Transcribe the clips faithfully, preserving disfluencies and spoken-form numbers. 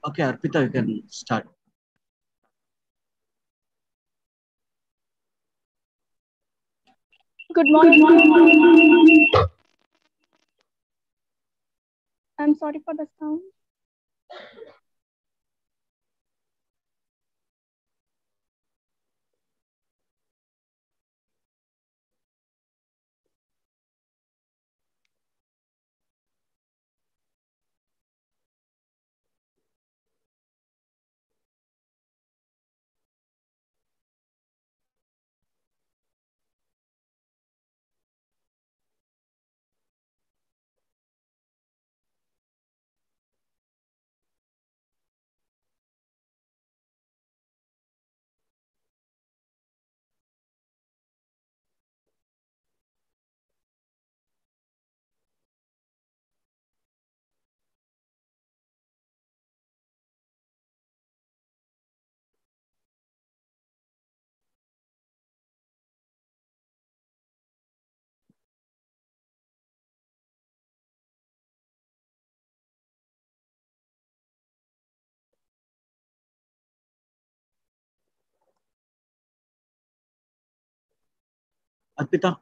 Okay, Arpita, you can start. Good morning. Good morning. I'm sorry for the sound. Arpita.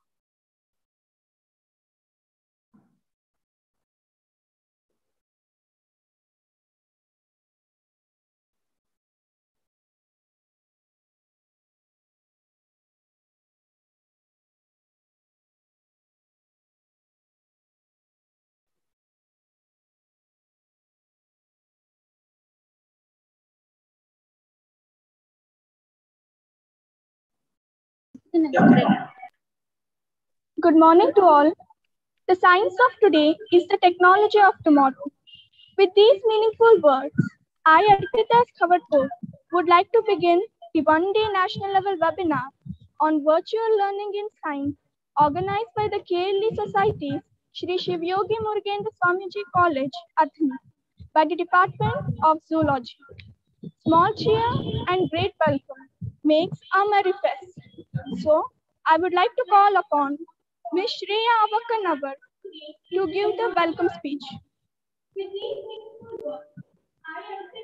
Good morning to all. The science of today is the technology of tomorrow. With these meaningful words, I, Arpita Khavatpur, would like to begin the one-day national level webinar on virtual learning in science organized by the K L E Society's Shri Shiv Yogi Murugendra Swamiji College, Athni, by the Department of Zoology. Small cheer and great welcome makes a merry fest. So, I would like to call upon Miz Shreya Avakanavar to give the welcome speech. With these meaningful words, I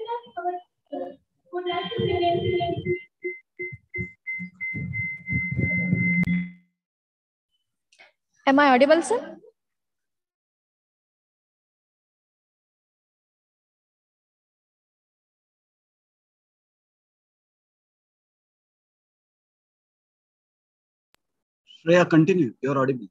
would like to begin. Am I audible, sir? Shreya, continue. You're audible.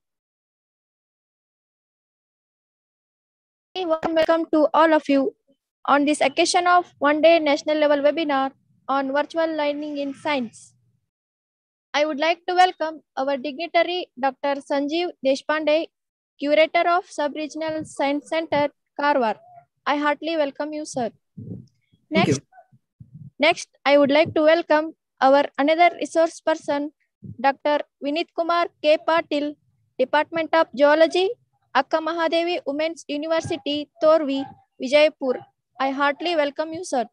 Warm welcome to all of you on this occasion of one-day national level webinar on virtual learning in science. I would like to welcome our dignitary Doctor Sanjeev Deshpande, Curator of Sub-Regional Science Center, Karwar. I heartily welcome you, sir. Next, you. next, I would like to welcome our another resource person, Doctor Vinit Kumar K. Patil, Department of Geology, Akka Mahadevi Women's University, Torvi, Vijaypur. I heartily welcome you, sir.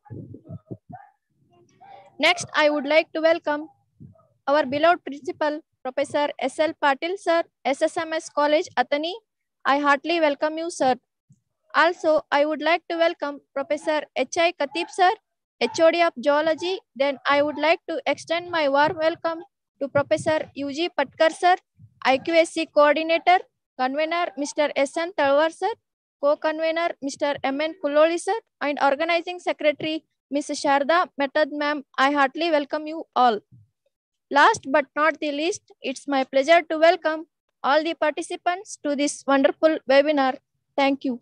Next, I would like to welcome our beloved principal, Professor S L Patil, sir, S S M S College, Athani. I heartily welcome you, sir. Also, I would like to welcome Professor H I Khatib, sir, H O D of Geology. Then I would like to extend my warm welcome to Professor U G Patkar, sir, I Q S C Coordinator, Convener Mister S N Talwar, sir, Co-Convener Mister M N Kuloli, sir, and Organizing Secretary Miss Sharda Metad, ma'am. I heartily welcome you all. Last but not the least, it's my pleasure to welcome all the participants to this wonderful webinar. Thank you.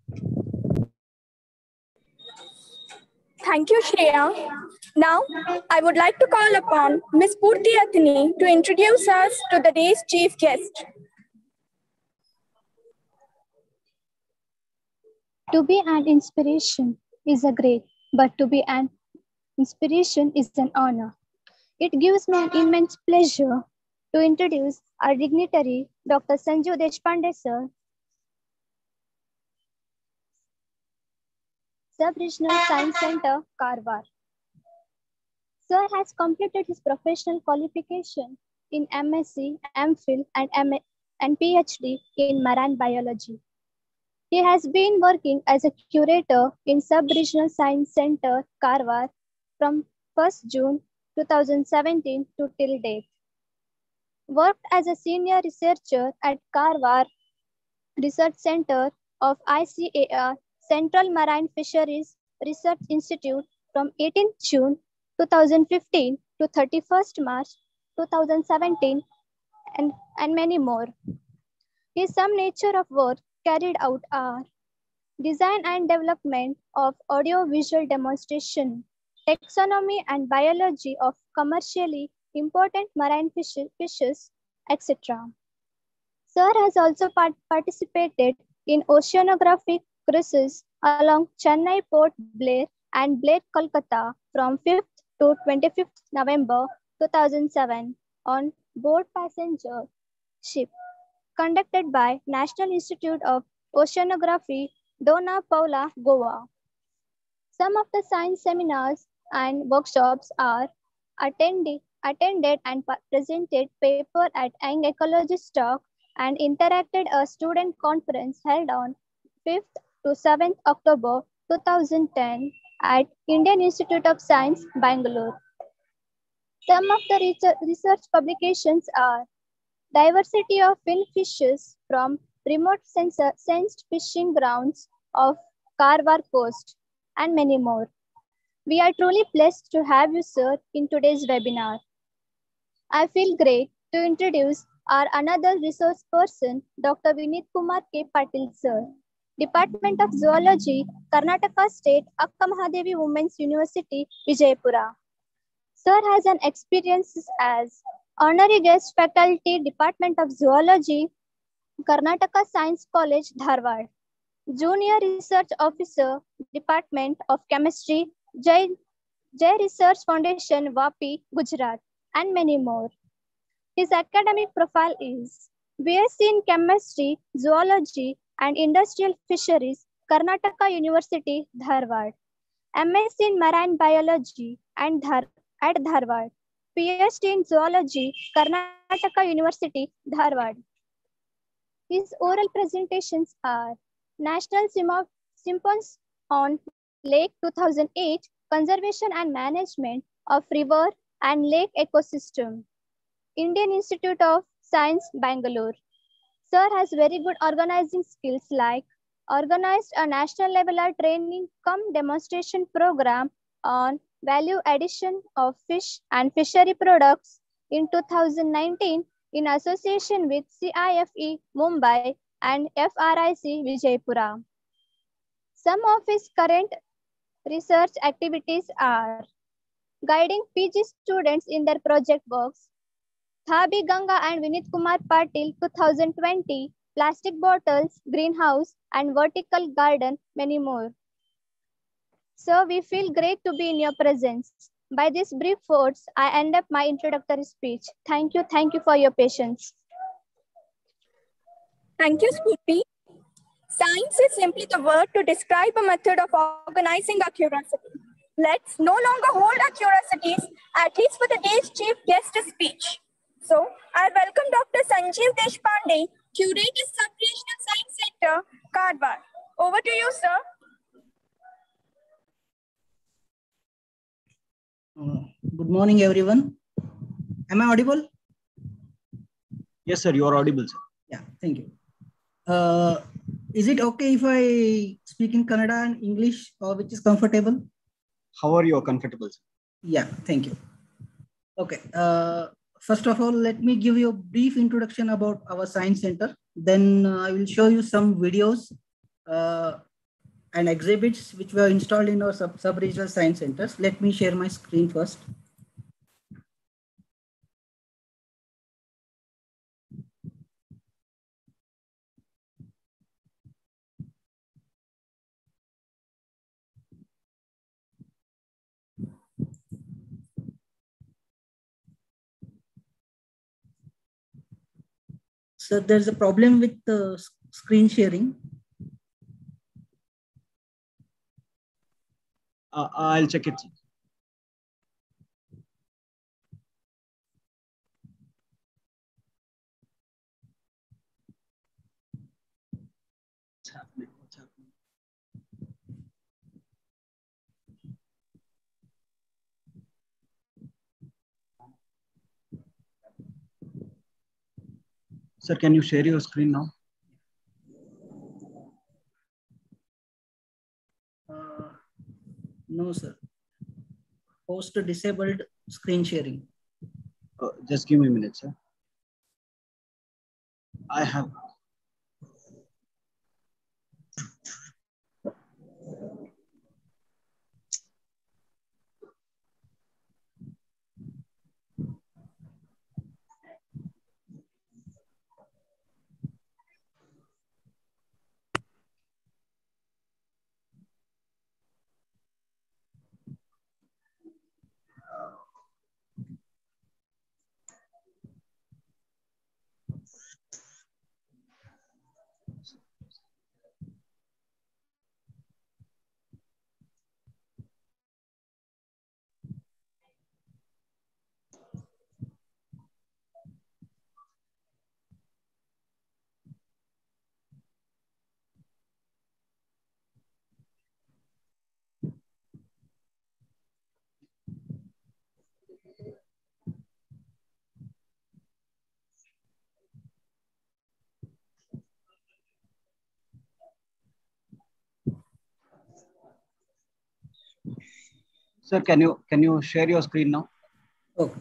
Thank you, Shreya. Now, I would like to call upon Miz Purti Athani to introduce us to the day's chief guest. To be an inspiration is a great, but to be an inspiration is an honor. It gives me an immense pleasure to introduce our dignitary, Doctor Sanjeev Deshpande, sir, Sub-Regional Science Center, Karwar. Sir has completed his professional qualification in M S c, M Phil, and, M and PhD in marine biology. He has been working as a curator in Sub-Regional Science Center, Karwar, from first June two thousand seventeen to till date. Worked as a senior researcher at Karwar Research Center of I C A R, Central Marine Fisheries Research Institute from eighteenth June two thousand fifteen to thirty-first March two thousand seventeen, and, and many more. His some nature of work carried out are design and development of audio-visual demonstration, taxonomy and biology of commercially important marine fish, fishes, et cetera. Sir has also part participated in oceanographic cruises along Chennai Port Blair and Blair Kolkata from fifth to twenty-fifth November two thousand seven on board passenger ship conducted by National Institute of Oceanography, Dona Paula, Goa. Some of the science seminars and workshops are attended, attended and presented paper at Young Ecologist Talk and interacted a student conference held on fifth to seventh October two thousand ten at Indian Institute of Science, Bangalore. Some of the research publications are Diversity of fin fishes from remote sensed fishing grounds of Karwar coast, and many more. We are truly blessed to have you, sir, in today's webinar. I feel great to introduce our another resource person, Doctor Vineet Kumar K. Patil, sir, Department of Zoology, Karnataka State, Akka Mahadevi Women's University, Vijaypura. Sir has an experience as Honorary Guest Faculty, Department of Zoology, Karnataka Science College, Dharwad. Junior Research Officer, Department of Chemistry, Jai, Jai Research Foundation, Vapi, Gujarat, and many more. His academic profile is B S c in Chemistry, Zoology, and Industrial Fisheries, Karnataka University, Dharwad. M S c in Marine Biology and Dhar at Dharwad. P H D in Zoology, Karnataka University, Dharwad. His oral presentations are National Symposium on Lake two thousand eight, Conservation and Management of River and Lake Ecosystem, Indian Institute of Science, Bangalore. Sir has very good organizing skills like organized a national level training cum demonstration program on value addition of fish and fishery products in two thousand nineteen in association with C I F E Mumbai and F R I C Vijaypura. Some of his current research activities are guiding P G students in their project works, Thabi Ganga and Vineet Kumar Patil two thousand twenty, plastic bottles, greenhouse and vertical garden, many more. Sir, we feel great to be in your presence. By this brief words, I end up my introductory speech. Thank you. Thank you for your patience. Thank you, Spurti. Science is simply the word to describe a method of organizing our curiosity. Let's no longer hold our curiosities, at least for the day's chief guest speech. So, I welcome Doctor Sanjeev Deshpande, Curator, Sub-Regional Science Center, Karwar. Over to you, sir. Uh, good morning, everyone. Am I audible? Yes, sir, you are audible, sir. Yeah, thank you. Uh, is it okay if I speak in Kannada and English, or which is comfortable? However you are comfortable, sir. Yeah, thank you. Okay. Uh, first of all, let me give you a brief introduction about our science center. Then uh, I will show you some videos uh, and exhibits which were installed in our sub sub-regional science centers. Let me share my screen first. So there's a problem with the screen sharing. Uh, I'll check it, sir. What's happening? Sir, can you share your screen now? Uh, no, sir. Post disabled screen sharing. Uh, just give me a minute, sir. I have. Sir, can you can you share your screen now? Okay.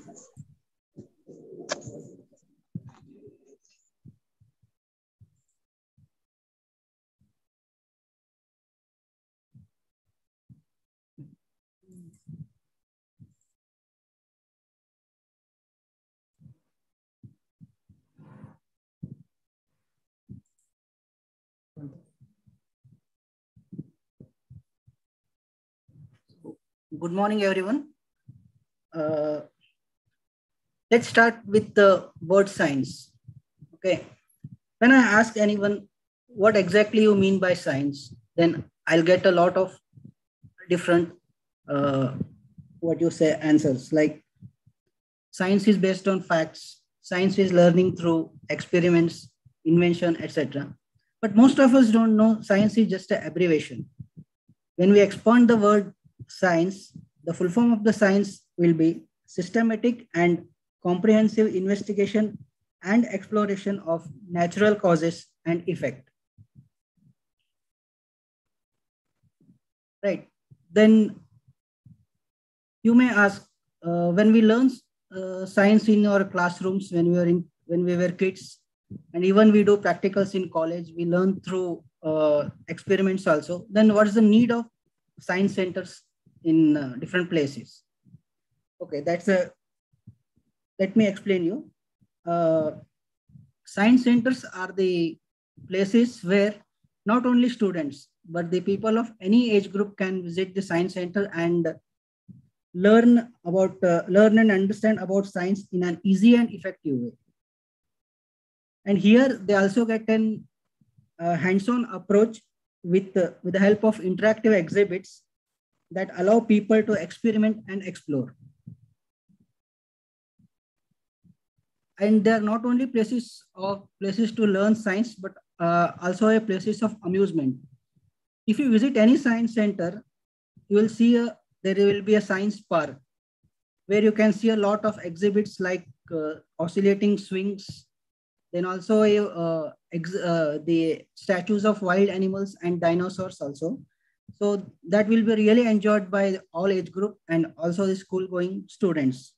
Good morning, everyone. Uh, let's start with the word science. Okay. When I ask anyone what exactly you mean by science, then I'll get a lot of different, uh, what you say, answers. Like science is based on facts. Science is learning through experiments, invention, et cetera. But most of us don't know science is just an abbreviation. When we expand the word science, the full form of the science will be systematic and comprehensive investigation and exploration of natural causes and effect. Right. Then you may ask, uh, when we learn uh, science in our classrooms, when we were in, when we were kids, and even we do practicals in college, we learn through uh, experiments also. Then what is the need of science centers in uh, different places? Okay, that's a, let me explain you. Uh, science centers are the places where not only students, but the people of any age group can visit the science center and learn about, uh, learn and understand about science in an easy and effective way. And here they also get an uh, hands-on approach with, uh, with the help of interactive exhibits that allow people to experiment and explore. And they are not only places of places to learn science, but uh, also a places of amusement. If you visit any science center, you will see a, there will be a science park where you can see a lot of exhibits like uh, oscillating swings, then also a, uh, ex, uh, the statues of wild animals and dinosaurs also. So that will be really enjoyed by all age group and also the school going students.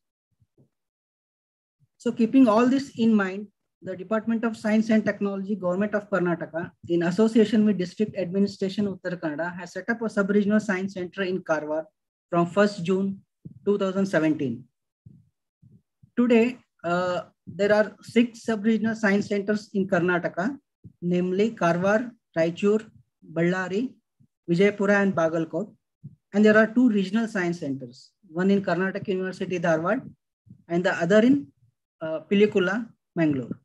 So keeping all this in mind, the Department of Science and Technology, Government of Karnataka, in association with District Administration Uttar Kannada, has set up a sub-regional science center in Karwar from first June two thousand seventeen. Today, uh, there are six sub-regional science centers in Karnataka, namely Karwar, Raichur, Ballari, Vijaypura, and Bagalkot. And there are two regional science centers, one in Karnataka University, Dharwad, and the other in uh, Pilikula, Mangalore.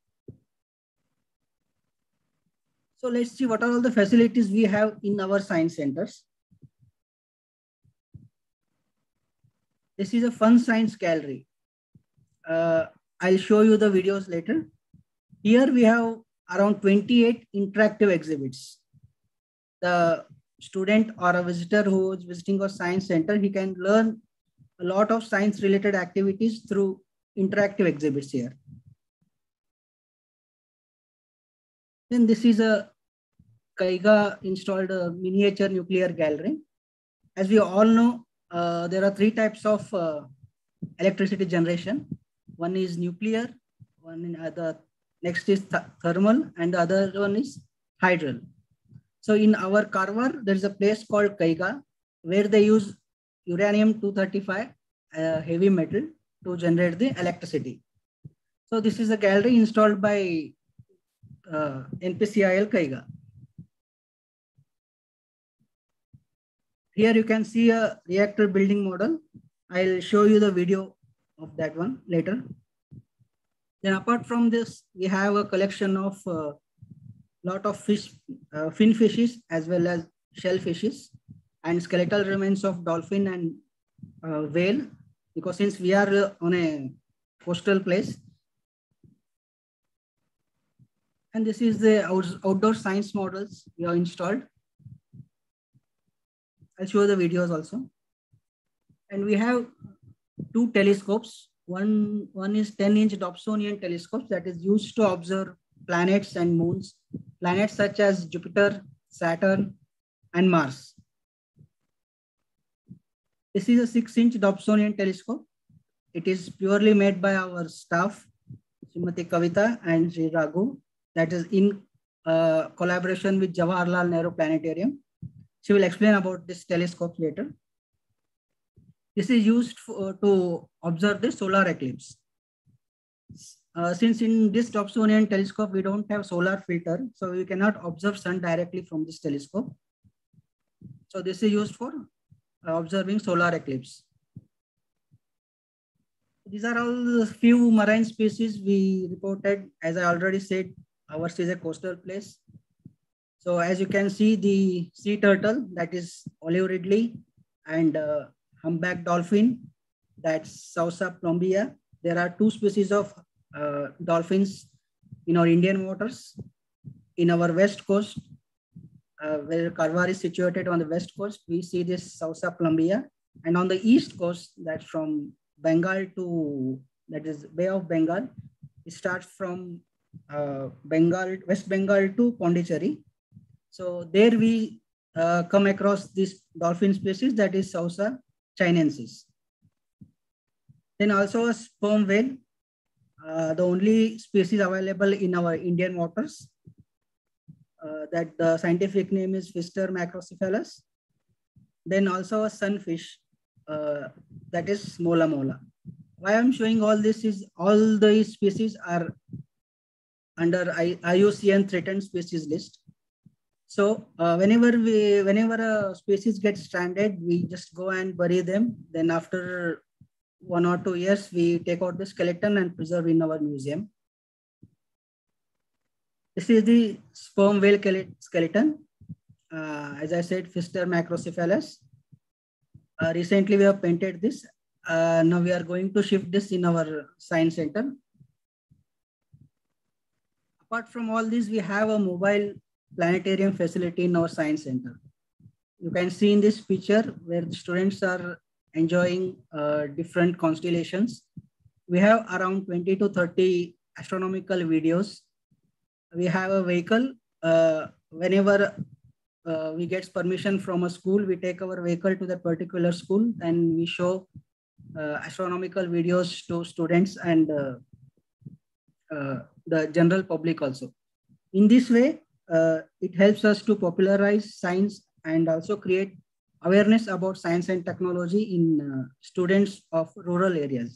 So let's see what are all the facilities we have in our science centers. This is a fun science gallery. Uh, I'll show you the videos later. Here we have around twenty-eight interactive exhibits. The student or a visitor who is visiting our science center, he can learn a lot of science related activities through interactive exhibits here. Then this is a Kaiga installed a miniature nuclear gallery. As we all know, uh, there are three types of uh, electricity generation. One is nuclear, one in other, next is th thermal, and the other one is hydral. So in our Karwar, there is a place called Kaiga, where they use uranium two thirty-five, uh, heavy metal, to generate the electricity. So this is a gallery installed by uh, N P C I L Kaiga. Here you can see a reactor building model. I'll show you the video of that one later. Then apart from this, we have a collection of uh, lot of fish, uh, fin fishes, as well as shellfishes, and skeletal remains of dolphin and uh, whale, because since we are uh, on a coastal place. And this is the out outdoor science models we have installed. I'll show the videos also. And we have two telescopes. One, one is ten inch Dobsonian telescopes that is used to observe planets and moons, planets such as Jupiter, Saturn, and Mars. This is a six inch Dobsonian telescope. It is purely made by our staff, Srimati Kavita and Sri Raghu, that is in uh, collaboration with Jawaharlal Nehru Planetarium. She will explain about this telescope later. This is used for, to observe the solar eclipse. Uh, since in this Dobsonian telescope, we don't have solar filter, so we cannot observe sun directly from this telescope. So this is used for uh, observing solar eclipse. These are all the few marine species we reported. As I already said, ours is a coastal place. So as you can see, the sea turtle, that is olive ridley, and uh, humpback dolphin, that's Sausa plumbea. There are two species of uh, dolphins in our Indian waters. In our west coast, uh, where Karwar is situated on the west coast, we see this Sausa plumbea. And on the east coast, that's from Bengal to, that is Bay of Bengal. It starts from uh, Bengal, West Bengal to Pondicherry. So there we uh, come across this dolphin species, that is Sausa chinensis. Then also a sperm whale, uh, the only species available in our Indian waters. Uh, that the scientific name is Pfister macrocephalus. Then also a sunfish, uh, that is Mola mola. Why I'm showing all this is all the species are under I U C N threatened species list. So uh, whenever we, whenever a species gets stranded, we just go and bury them. Then after one or two years, we take out the skeleton and preserve in our museum. This is the sperm whale skeleton. Uh, as I said, Pfister macrocephalus. Uh, recently, we have painted this. Uh, now we are going to shift this in our science center. Apart from all this, we have a mobile planetarium facility in our science center. You can see in this picture where the students are enjoying uh, different constellations. We have around twenty to thirty astronomical videos. We have a vehicle. Uh, whenever uh, we get permission from a school, we take our vehicle to that particular school and we show uh, astronomical videos to students and uh, uh, the general public also. In this way, Uh, it helps us to popularize science and also create awareness about science and technology in uh, students of rural areas.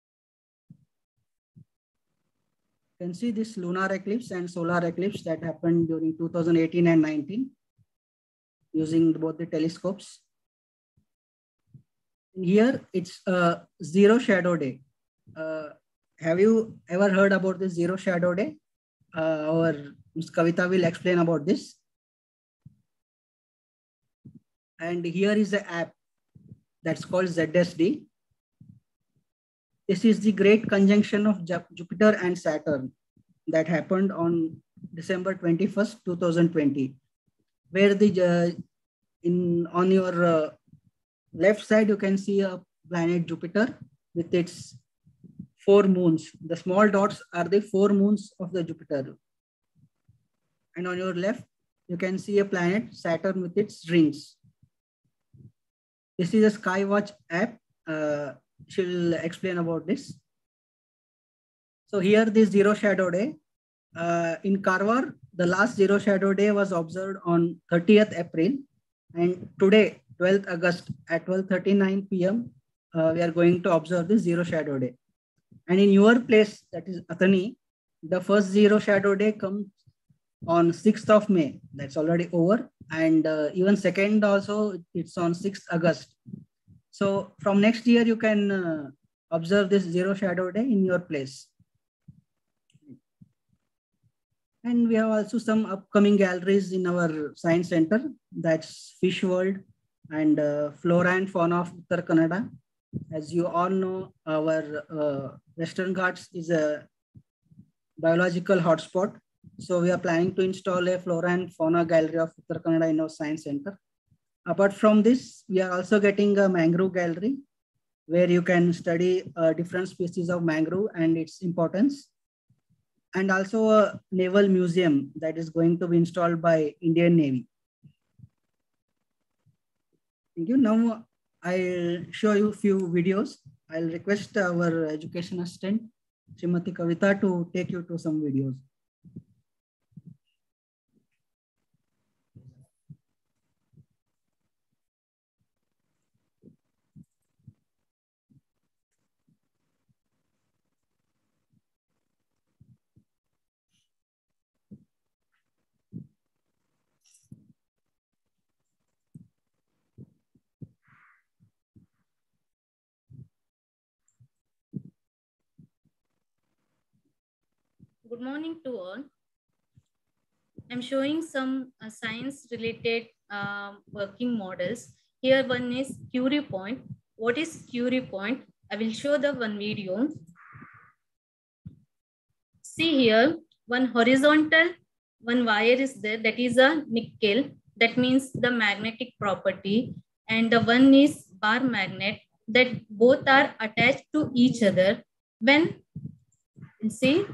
You can see this lunar eclipse and solar eclipse that happened during two thousand eighteen and nineteen using both the telescopes. Here it's a zero shadow day. Uh, have you ever heard about this zero shadow day? Uh, our Miz Kavita will explain about this. And here is the app that's called Z S D. This is the great conjunction of Jupiter and Saturn that happened on December twenty-first, two thousand twenty, where the uh, in on your uh, left side you can see a planet Jupiter with its four moons. The small dots are the four moons of the Jupiter. And on your left, you can see a planet, Saturn, with its rings. This is a Skywatch app. Uh, she'll explain about this. So here, this zero shadow day. Uh, in Karwar, the last zero shadow day was observed on thirtieth April. And today, twelfth August at twelve thirty-nine p m, uh, we are going to observe this zero shadow day. And in your place, that is Athani, the first zero shadow day comes on sixth of May. That's already over. And uh, even second also, it's on sixth August. So from next year, you can uh, observe this zero shadow day in your place. And we have also some upcoming galleries in our science center. That's Fish World and uh, Flora and Fauna of Uttar Kannada. As you all know, our uh, Western Ghats is a biological hotspot. So we are planning to install a Flora and Fauna gallery of Uttar Kannada in our science center. Apart from this, we are also getting a mangrove gallery where you can study uh, different species of mangrove and its importance. And also a naval museum that is going to be installed by Indian Navy. Thank you. Now I'll show you a few videos. I'll request our education assistant, Srimati Kavita, to take you to some videos. Good morning to all. I'm showing some uh, science related uh, working models. Here one is Curie point. What is Curie point? I will show the one video. See here, one horizontal, one wire is there. That is a nickel. That means the magnetic property. And the one is bar magnet. That both are attached to each other. When, see,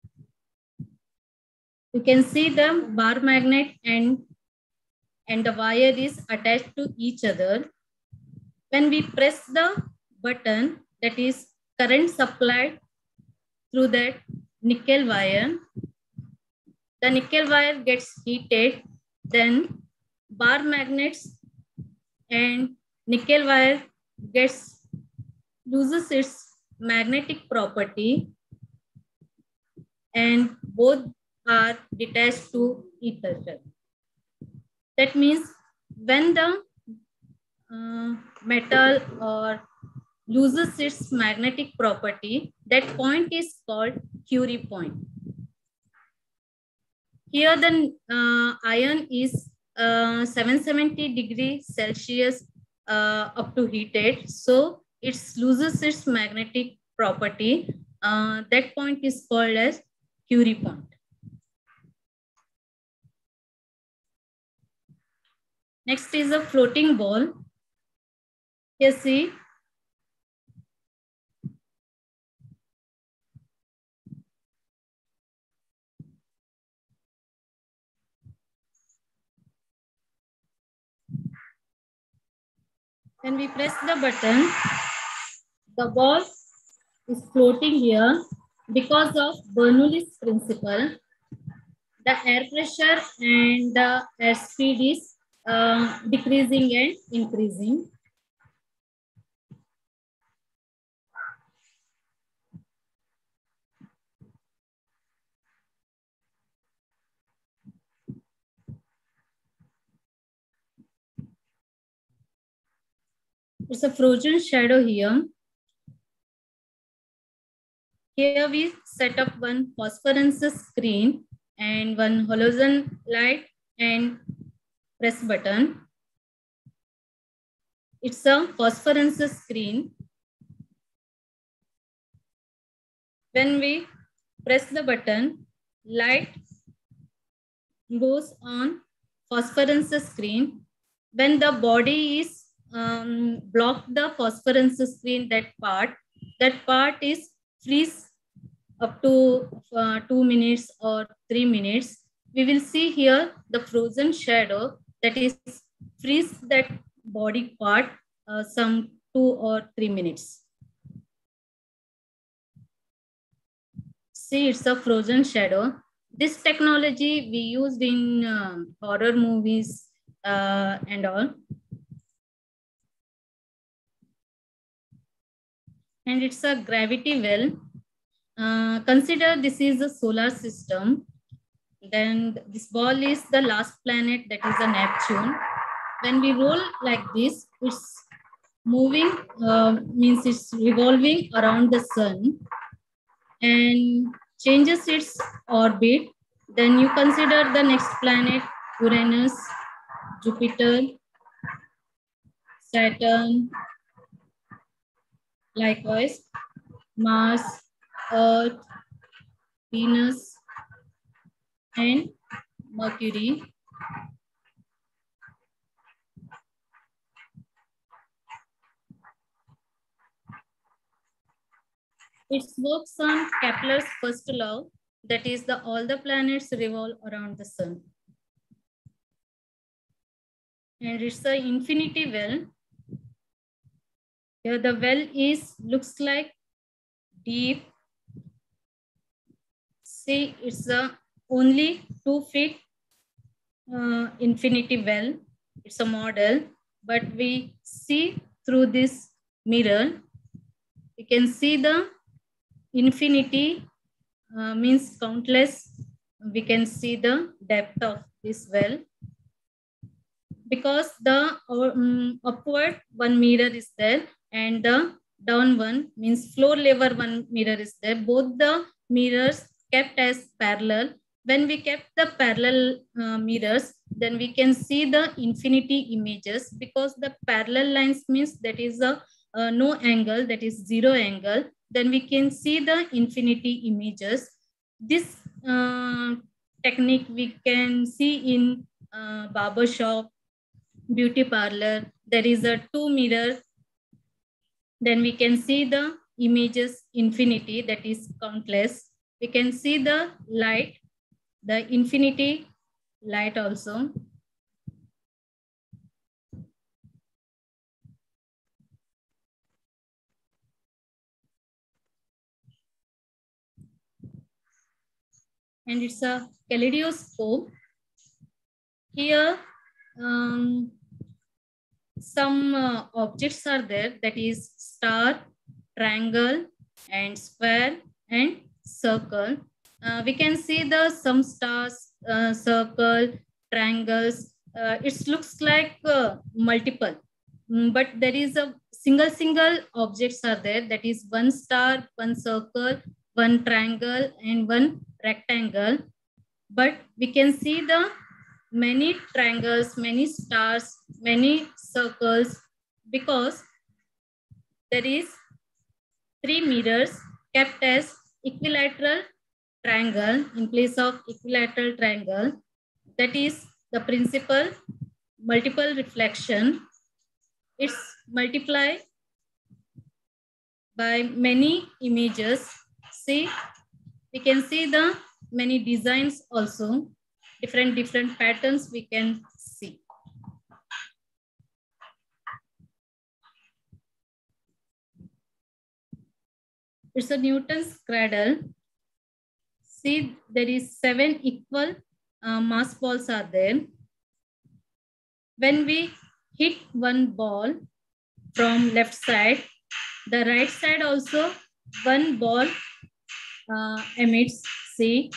you can see the bar magnet and, and the wire is attached to each other. When we press the button, that is current supplied through that nickel wire, the nickel wire gets heated, then bar magnets and nickel wire gets loses its magnetic property and both are detached to each other. That means when the uh, metal or loses its magnetic property, that point is called Curie point. Here the uh, iron is uh, seven hundred seventy degrees Celsius uh, up to heated. So it loses its magnetic property. Uh, that point is called as Curie point. Next is a floating ball. Here see. When we press the button, the ball is floating here because of Bernoulli's principle. The air pressure and the air speed is uh, decreasing and increasing. It's a frozen shadow here. Here we set up one phosphorescence screen and one halogen light and press button. It's a phosphorescence screen. When we press the button, light goes on phosphorescence screen. When the body is um, blocked the phosphorescence screen, that part, that part is freeze up to uh, two minutes or three minutes. we will see here the frozen shadow, that is freeze that body part uh, some two or three minutes. See, it's a frozen shadow. This technology we used in uh, horror movies uh, and all. And it's a gravity well. Uh, consider this is a solar system. Then this ball is the last planet, that is a Neptune. When we roll like this, it's moving, uh, means it's revolving around the sun and changes its orbit. Then you consider the next planet, Uranus, Jupiter, Saturn, likewise Mars, Earth, Venus, and Mercury. It works on Kepler's first law, that is the all the planets revolve around the sun. And it's the infinity well. Here the well is looks like deep. See, it's a only two feet uh, infinity well. It's a model, but we see through this mirror. You can see the infinity uh, means countless. We can see the depth of this well. Because the um, upward one mirror is there and the down one means floor level one mirror is there. Both the mirrors kept as parallel. When we kept the parallel uh, mirrors, then we can see the infinity images, because the parallel lines means that is a uh, no angle, that is zero angle. Then we can see the infinity images. This uh, technique we can see in uh, barber shop, beauty parlor. There is a two mirror. Then we can see the images infinity, that is countless. We can see the light, the infinity light also. And it's a kaleidoscope. Here, um, some uh, objects are there, that is star, triangle, and square, and circle. Uh, we can see the some stars, uh, circle, triangles. Uh, it looks like uh, multiple, mm, but there is a single, single objects are there, that is one star, one circle, one triangle, and one rectangle. But we can see the many triangles, many stars, many circles, because there is three mirrors kept as equilateral triangle in place of equilateral triangle. That is the principle multiple reflection. It's multiplied by many images. See, we can see the many designs also. Different, different patterns we can see. It's a Newton's cradle. See, there is seven equal uh, mass balls are there. When we hit one ball from left side, the right side also one ball uh, emits. See,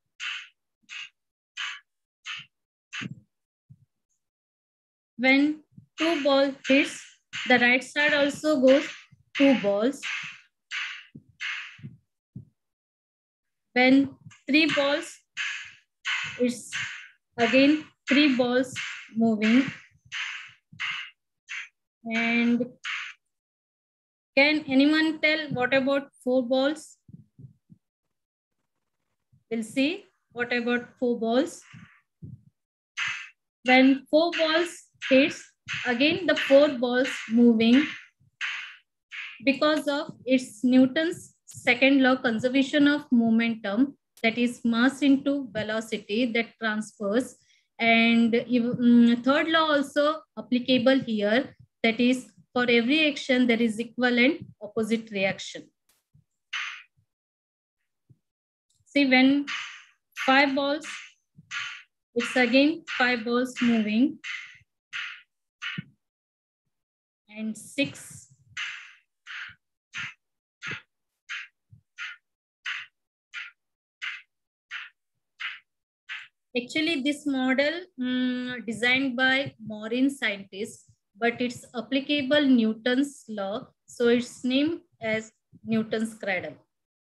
when two balls hits, the right side also goes two balls. When three balls, it's again three balls moving. And can anyone tell what about four balls? We'll see. What about four balls? When four balls hits, again the four balls moving because of its Newton's second law, conservation of momentum. that is mass into velocity that transfers. And um, third law also applicable here, that is for every action there is equivalent opposite reaction. See, when five balls, it's again five balls moving, and six. Actually, this model um, designed by Morin scientists, but it's applicable Newton's law, so it's named as Newton's cradle.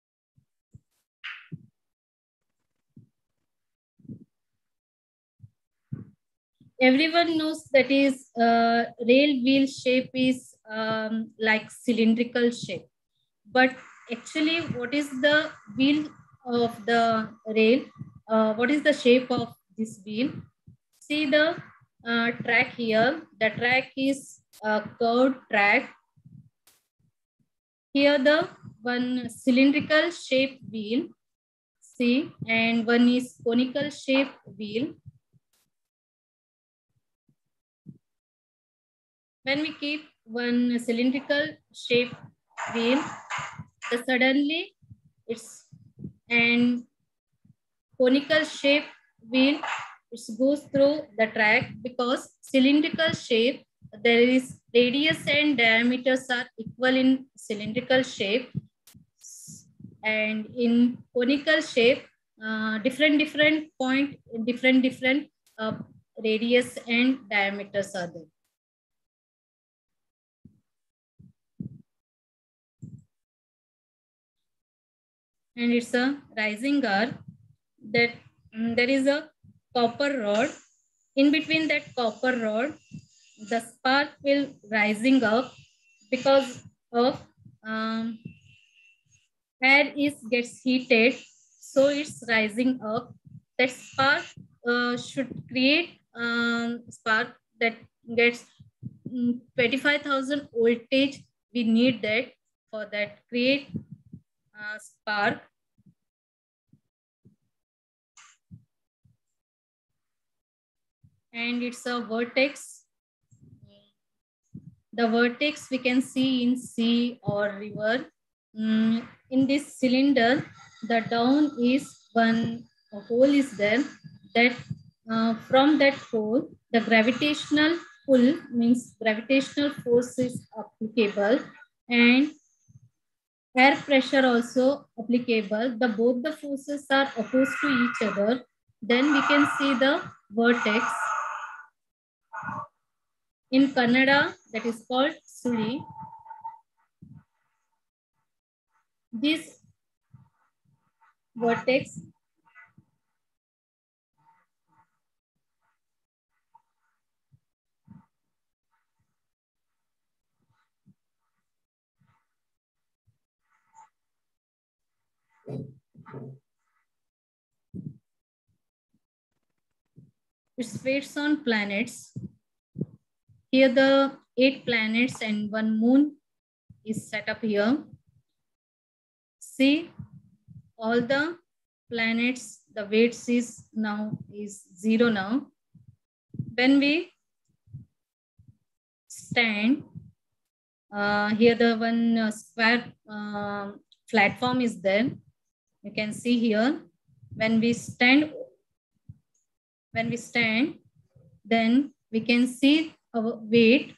Everyone knows that is uh, rail wheel shape is um, like cylindrical shape, but actually what is the wheel of the rail? Uh, what is the shape of this wheel? See the uh, track here. The track is a curved track. Here the one cylindrical shape wheel, see, and one is conical shape wheel. When we keep one cylindrical shape wheel, the suddenly it's and conical shape wheel, it goes through the track, because cylindrical shape, there is radius and diameters are equal in cylindrical shape, and in conical shape, uh, different different point, different different uh, radius and diameters are there. And it's a rising arc, that um, there is a copper rod. In between that copper rod, the spark will rising up because of um, air is gets heated, so it's rising up. That spark uh, should create um, spark that gets um, twenty-five thousand voltage. We need that for that create uh, spark. And it's a vertex. The vertex we can see in sea or river. Mm, in this cylinder, the down is one a hole is there. That uh, from that hole, the gravitational pull, means gravitational force is applicable, and air pressure also applicable. The both the forces are opposed to each other. Then we can see the vertex. In Kannada, that is called Suri. This vertex it's based on planets. Here the eight planets and one moon is set up here. See, all the planets, the weights is now is zero now. When we stand, uh, here the one uh, square uh, platform is there. You can see here, when we stand, when we stand, then we can see our weight.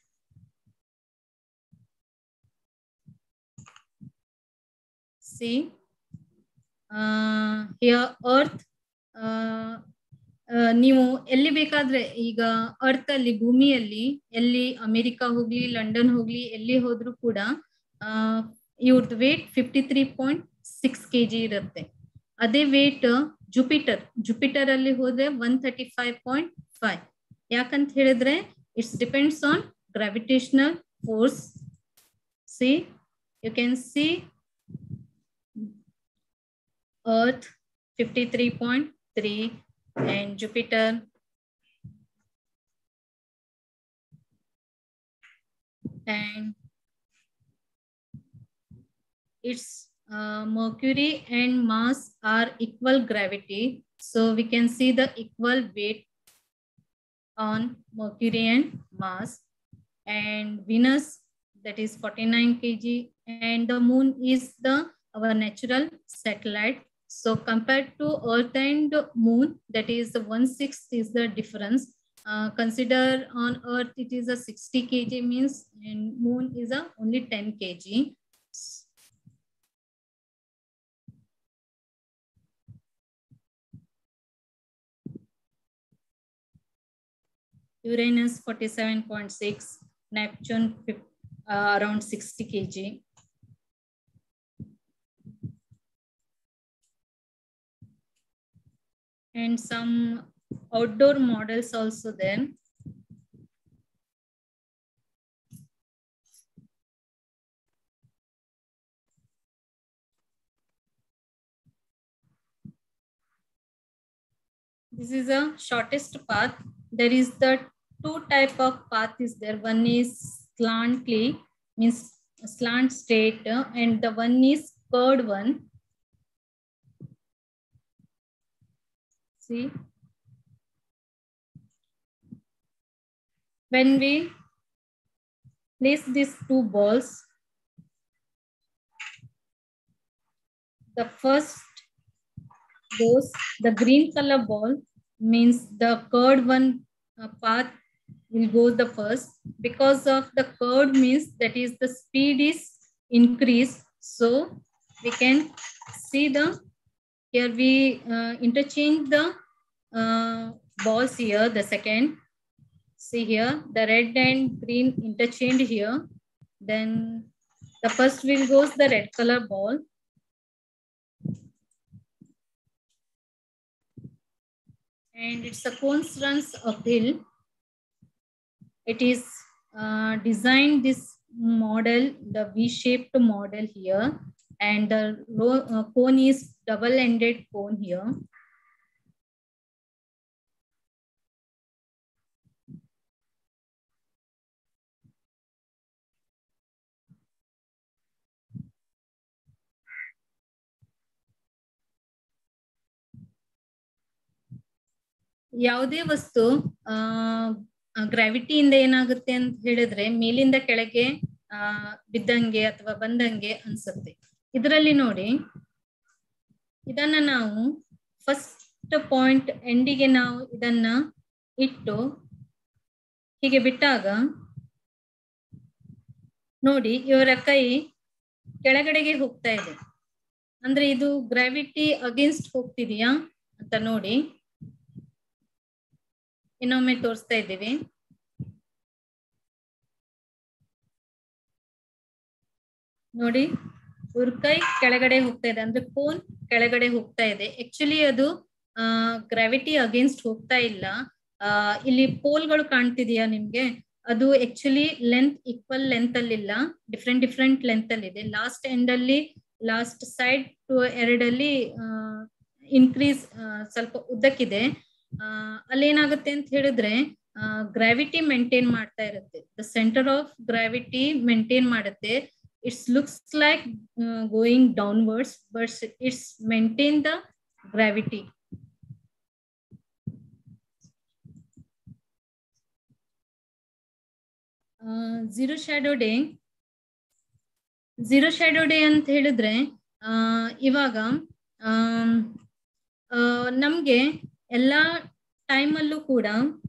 See, uh, here earth, uh, uh, ನೀವು ಎಲ್ಲಿ ಬೇಕಾದ್ರೆ ಈಗ earth ಅಲ್ಲಿ ಭೂಮಿಯಲ್ಲಿ ಎಲ್ಲಿ America ಹೋಗ್ಲಿ London ಹೋಗ್ಲಿ ಎಲ್ಲಿ ಹೋದ್ರು ಕೂಡ ಇವ್ರದ್ದು weight fifty three point six K G ಇರುತ್ತೆ. ಅದೇ ವೇಟ್ ಜುಪಿಟರ್ ಜುಪಿಟರ್ ಅಲ್ಲಿ ಹೋದ್ರೆ one thirty five point five. ಯಾಕಂತ ಹೇಳಿದ್ರೆ it's depends on gravitational force. See, you can see Earth fifty-three point three and Jupiter and its uh, Mercury and Mars are equal gravity. So we can see the equal weight on Mercury and Mars. And Venus, that is forty-nine kilograms, and the moon is the our natural satellite. So compared to Earth and moon, that is the one sixth is the difference. Uh, consider on Earth it is a sixty kilograms means, and moon is a only ten kilograms. Uranus forty-seven point six, Neptune uh, around sixty kilograms. And some outdoor models also there. This is a shortest path. There is the two type of path is there. One is slantly, means slant straight, and the one is curved one. See, when we place these two balls, the first goes, the green color ball means the curved one uh, path will go the first. Because of the curved means that is the speed is increased. So we can see the, here we uh, interchange the uh, balls here, the second. See here, the red and green interchange here. Then the first will goes the red color ball. And it's a cone runs uphill. It is uh, designed this model, the V-shaped model here, and the row, uh, cone is double-ended cone here. ಯಾವುದೇ ವಸ್ತು ಗ್ರಾವಿಟಿಯಿಂದ ಏನಾಗುತ್ತೆ ಅಂತ ಹೇಳಿದ್ರೆ ಮೇಲಿಂದ ಕೆಳಗೆ ಆ ಬಿದ್ದಂಗೆ ಅಥವಾ ಬಂದಂಗೆ ಅನ್ಸುತ್ತೆ. ಇದರಲ್ಲಿ ನೋಡಿ, ಇದನ್ನ ನಾವು ಫಸ್ಟ್ ಪಾಯಿಂಟ್ ಎಂಡಿಗೆ ನಾವು ಇದನ್ನ ಇಟ್ಟು ಹೀಗೆ ಬಿಟ್ಟಾಗ ನೋಡಿ ಇವರ ಕೈ ಕೆಳಗಡೆಗೆ ಹೋಗ್ತಾ ಇದೆ. ಅಂದ್ರೆ ಇದು ಗ್ರಾವಿಟಿ ಅಗೇನ್ಸ್ಟ್ ಹೋಗ್ತಿದೆಯಾ ಅಂತ ನೋಡಿ ಇನ್ನೊಮ್ಮೆ ತೋರಿಸ್ತಾ ಇದ್ದೀವಿ. ನೋಡಿ ಇವ್ರ ಕೈ ಕೆಳಗಡೆ ಹೋಗ್ತಾ ಇದೆ, ಅಂದ್ರೆ ಕೋನ್ ಕೆಳಗಡೆ ಹೋಗ್ತಾ ಇದೆ. ಆಕ್ಚುಲಿ ಅದು ಆ ಗ್ರಾವಿಟಿ ಅಗೇನ್ಸ್ಟ್ ಹೋಗ್ತಾ ಇಲ್ಲ. ಆ ಇಲ್ಲಿ ಪೋಲ್ಗಳು ಕಾಣ್ತಿದೆಯಾ ನಿಮ್ಗೆ? ಅದು ಆಕ್ಚುಲಿ ಲೆಂತ್ ಈಕ್ವಲ್ ಲೆಂತ್ ಅಲ್ಲಿ ಇಲ್ಲ, ಡಿಫ್ರೆಂಟ್ ಡಿಫ್ರೆಂಟ್ ಲೆಂತ್ ಅಲ್ಲಿ ಇದೆ. ಲಾಸ್ಟ್ ಎಂಡ್ ಅಲ್ಲಿ, ಲಾಸ್ಟ್ ಸೈಡ್ ಟು ಎರಡಲ್ಲಿ ಇನ್ಕ್ರೀಸ್ ಸ್ವಲ್ಪ ಉದ್ದಕ್ಕಿದೆ. ಅಲ್ಲೇನಾಗುತ್ತೆ ಅಂತ ಹೇಳಿದ್ರೆ ಗ್ರಾವಿಟಿ ಮೇಂಟೈನ್ ಮಾಡ್ತಾ ಇರುತ್ತೆ, the centre of gravity maintain ಮಾಡುತ್ತೆ. It's looks like going downwards but it's maintain the gravity. Zero shadow day, zero shadow day ಅಂತ ಹೇಳಿದ್ರೆ ಆ ಇವಾಗ ನಮ್ಗೆ ಎಲ್ಲ ಟೈಮಲ್ಲೂ ಕೂಡ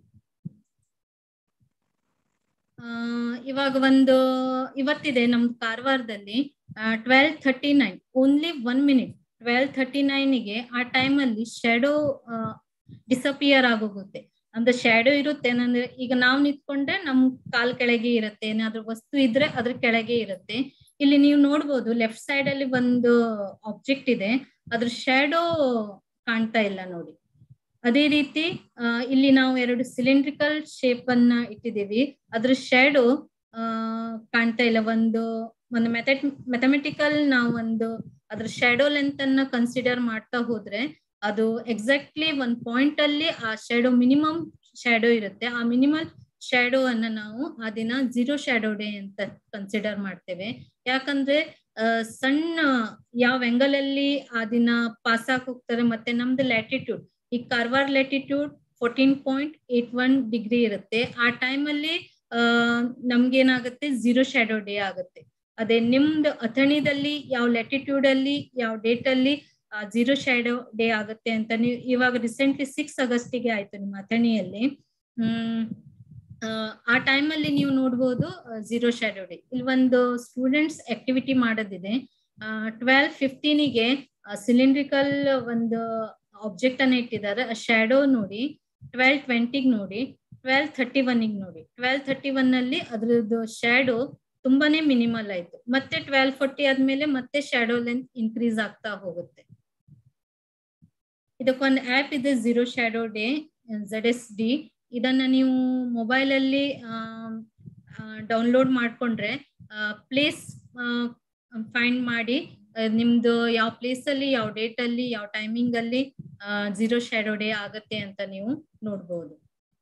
ಆ ಇವಾಗ ಒಂದು ಇವತ್ತಿದೆ ನಮ್ದು ಕಾರವಾರದಲ್ಲಿ twelve thirty nine only one minute twelve thirty ನೈನ್ಗೆ ಆ ಟೈಮಲ್ಲಿ ಶ್ಯಾಡೋ ಡಿಸಪಿಯರ್ ಆಗೋಗುತ್ತೆ. ಅಂದ್ರೆ ಶ್ಯಾಡೋ ಇರುತ್ತೆ ಏನಂದ್ರೆ ಈಗ ನಾವು ನಿಂತ್ಕೊಂಡ್ರೆ ನಮ್ ಕಾಲ್ ಕೆಳಗೆ ಇರುತ್ತೆ, ಏನಾದ್ರೂ ವಸ್ತು ಇದ್ರೆ ಅದ್ರ ಕೆಳಗೆ ಇರುತ್ತೆ. ಇಲ್ಲಿ ನೀವು ನೋಡ್ಬೋದು ಲೆಫ್ಟ್ ಸೈಡ್ ಅಲ್ಲಿ ಒಂದು ಆಬ್ಜೆಕ್ಟ್ ಇದೆ, ಅದ್ರ ಶ್ಯಾಡೋ ಕಾಣ್ತಾ ಇಲ್ಲ ನೋಡಿ. ಅದೇ ರೀತಿ ಅಹ್ ಇಲ್ಲಿ ನಾವು ಎರಡು ಸಿಲಿಂಡ್ರಿಕಲ್ ಶೇಪ್ ಅನ್ನ ಇಟ್ಟಿದ್ದೀವಿ, ಅದ್ರ ಶ್ಯಾಡೋ ಅಹ್ ಕಾಣ್ತಾ ಇಲ್ಲ. ಒಂದು ಒಂದು ಮೆಥಡ್ ಮೆಥಮೆಟಿಕಲ್ ನಾವು ಒಂದು ಅದ್ರ ಶ್ಯಾಡೋ ಲೆಂತ್ ಅನ್ನ ಕನ್ಸಿಡರ್ ಮಾಡ್ತಾ ಹೋದ್ರೆ ಅದು ಎಕ್ಸಾಕ್ಟ್ಲಿ ಒಂದ್ ಪಾಯಿಂಟ್ ಅಲ್ಲಿ ಆ ಶ್ಯಾಡೋ ಮಿನಿಮಮ್ ಶ್ಯಾಡೋ ಇರುತ್ತೆ. ಆ ಮಿನಿಮಮ್ ಶ್ಯಾಡೋ ಅನ್ನ ನಾವು ಆ ದಿನ ಝೀರೋ ಶ್ಯಾಡೋ ಡೇ ಅಂತ ಕನ್ಸಿಡರ್ ಮಾಡ್ತೇವೆ. ಯಾಕಂದ್ರೆ ಸಣ್ಣ ಯಾವ ಆಂಗಲ್ ಅಲ್ಲಿ ಆ ದಿನ ಪಾಸ್ ಆಗಿ ಹೋಗ್ತಾರೆ. ಮತ್ತೆ ನಮ್ದು ಲ್ಯಾಟಿಟ್ಯೂಡ್, ಈ Karwar latitude fourteen point eight one degree ಇರುತ್ತೆ. ಆ ಟೈಮ್ ಅಲ್ಲಿ ಅಹ್ ನಮ್ಗೇನಾಗುತ್ತೆ, ಝೀರೋ ಶ್ಯಾಡೋ ಡೇ ಆಗುತ್ತೆ. ಅದೇ ನಿಮ್ದು ಅಥಣಿದಲ್ಲಿ ಯಾವ ಲ್ಯಾಟಿಟ್ಯೂಡ್ ಅಲ್ಲಿ ಯಾವ ಡೇಟ್ ಅಲ್ಲಿ ಝೀರೋ ಶ್ಯಾಡೋ ಡೇ ಆಗುತ್ತೆ ಅಂತ ನೀವು ಇವಾಗ ರೀಸೆಂಟ್ಲಿ ಸಿಕ್ಸ್ ಆಗಸ್ಟಿಗೆ ಆಯ್ತು ನಿಮ್ಮ ಅಥಣಿಯಲ್ಲಿ. ಹ್ಮ್ ಆ ಟೈಮ್ ಅಲ್ಲಿ ನೀವು ನೋಡ್ಬೋದು ಝೀರೋ ಶ್ಯಾಡೋ ಡೇ. ಇಲ್ಲಿ ಒಂದು ಸ್ಟೂಡೆಂಟ್ಸ್ ಆಕ್ಟಿವಿಟಿ ಮಾಡೋದಿದೆ. ಟ್ವೆಲ್ವ್ ಫಿಫ್ಟೀನಿಗೆ ಸಿಲಿಂಡ್ರಿಕಲ್ ಒಂದು ಆಬ್ಜೆಕ್ಟ್ ಅನ್ನ ಇಟ್ಟಿದ್ದಾರೆ, ಶ್ಯಾಡೋ ನೋಡಿ. ಟ್ವೆಲ್ವ್ ಟ್ವೆಂಟಿಗೆ ನೋಡಿ, ಟ್ವೆಲ್ವ್ ಥರ್ಟಿ ಒನ್ಗೆ ನೋಡಿ. ಟ್ವೆಲ್ವ್ ಥರ್ಟಿ ಒನ್ ಅಲ್ಲಿ ಅದ್ರದ್ದು ಶ್ಯಾಡೋ ತುಂಬಾನೇ ಮಿನಿಮಲ್ ಆಯ್ತು. ಮತ್ತೆ ಟ್ವೆಲ್ವ್ ಫೋರ್ಟಿ ಆದ್ಮೇಲೆ ಮತ್ತೆ ಶ್ಯಾಡೋ ಲೆಂತ್ ಇನ್ಕ್ರೀಸ್ ಆಗ್ತಾ ಹೋಗುತ್ತೆ. ಇದಕ್ಕೊಂದು ಆ್ಯಪ್ ಇದೆ, zero shadow day Z S D. ಇದನ್ನ ನೀವು ಮೊಬೈಲ್ ಅಲ್ಲಿ ಡೌನ್ಲೋಡ್ ಮಾಡ್ಕೊಂಡ್ರೆ ಪ್ಲೇಸ್ ಫೈಂಡ್ ಮಾಡಿ ನಿಮ್ದು ಯಾವ ಪ್ಲೇಸ್ ಅಲ್ಲಿ ಯಾವ ಡೇಟ್ ಅಲ್ಲಿ ಯಾವ ಟೈಮಿಂಗ್ ಅಲ್ಲಿ ಝೀರೋ ಶ್ಯಾಡೋ ಡೇ ಆಗತ್ತೆ ಅಂತ ನೀವು ನೋಡ್ಬೋದು.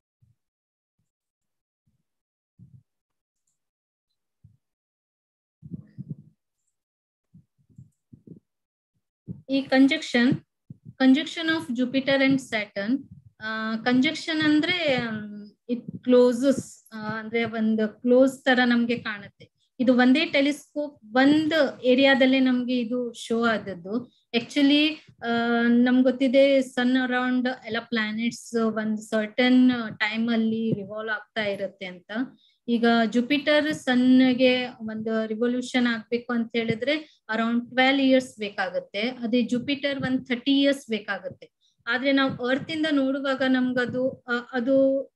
ಈ conjunction conjunction of Jupiter and Saturn. Conjunction ಅಂದ್ರೆ ಇಟ್ ಕ್ಲೋಸಸ್, ಅಂದ್ರೆ ಒಂದು ಕ್ಲೋಸ್ ತರ ನಮ್ಗೆ ಕಾಣುತ್ತೆ. ಇದು ಒಂದೇ ಟೆಲಿಸ್ಕೋಪ್ ಒಂದು ಏರಿಯಾದಲ್ಲೇ ನಮ್ಗೆ ಇದು ಶೋ ಆದದ್ದು. ಆಕ್ಚುಲಿ ಅಹ್ ನಮ್ಗೆ ಗೊತ್ತಿದೆ ಸನ್ ಅರೌಂಡ್ ಎಲ್ಲ ಪ್ಲಾನೆಟ್ಸ್ ಒಂದು ಸರ್ಟನ್ ಟೈಮ್ ಅಲ್ಲಿ ರಿವಾಲ್ವ್ ಆಗ್ತಾ ಇರುತ್ತೆ ಅಂತ. ಈಗ ಜುಪಿಟರ್ ಸನ್ಗೆ ಒಂದು ರಿವಲ್ಯೂಷನ್ ಆಗ್ಬೇಕು ಅಂತ ಹೇಳಿದ್ರೆ ಅರೌಂಡ್ ಟ್ವೆಲ್ವ್ ಇಯರ್ಸ್ ಬೇಕಾಗುತ್ತೆ. ಅದೇ ಜುಪಿಟರ್ ಒಂದ್ ಥರ್ಟಿ ಇಯರ್ಸ್ ಬೇಕಾಗುತ್ತೆ. ಆದ್ರೆ ನಾವು ಅರ್ತ್ ಇಂದ ನೋಡುವಾಗ ನಮ್ಗದು ಅದು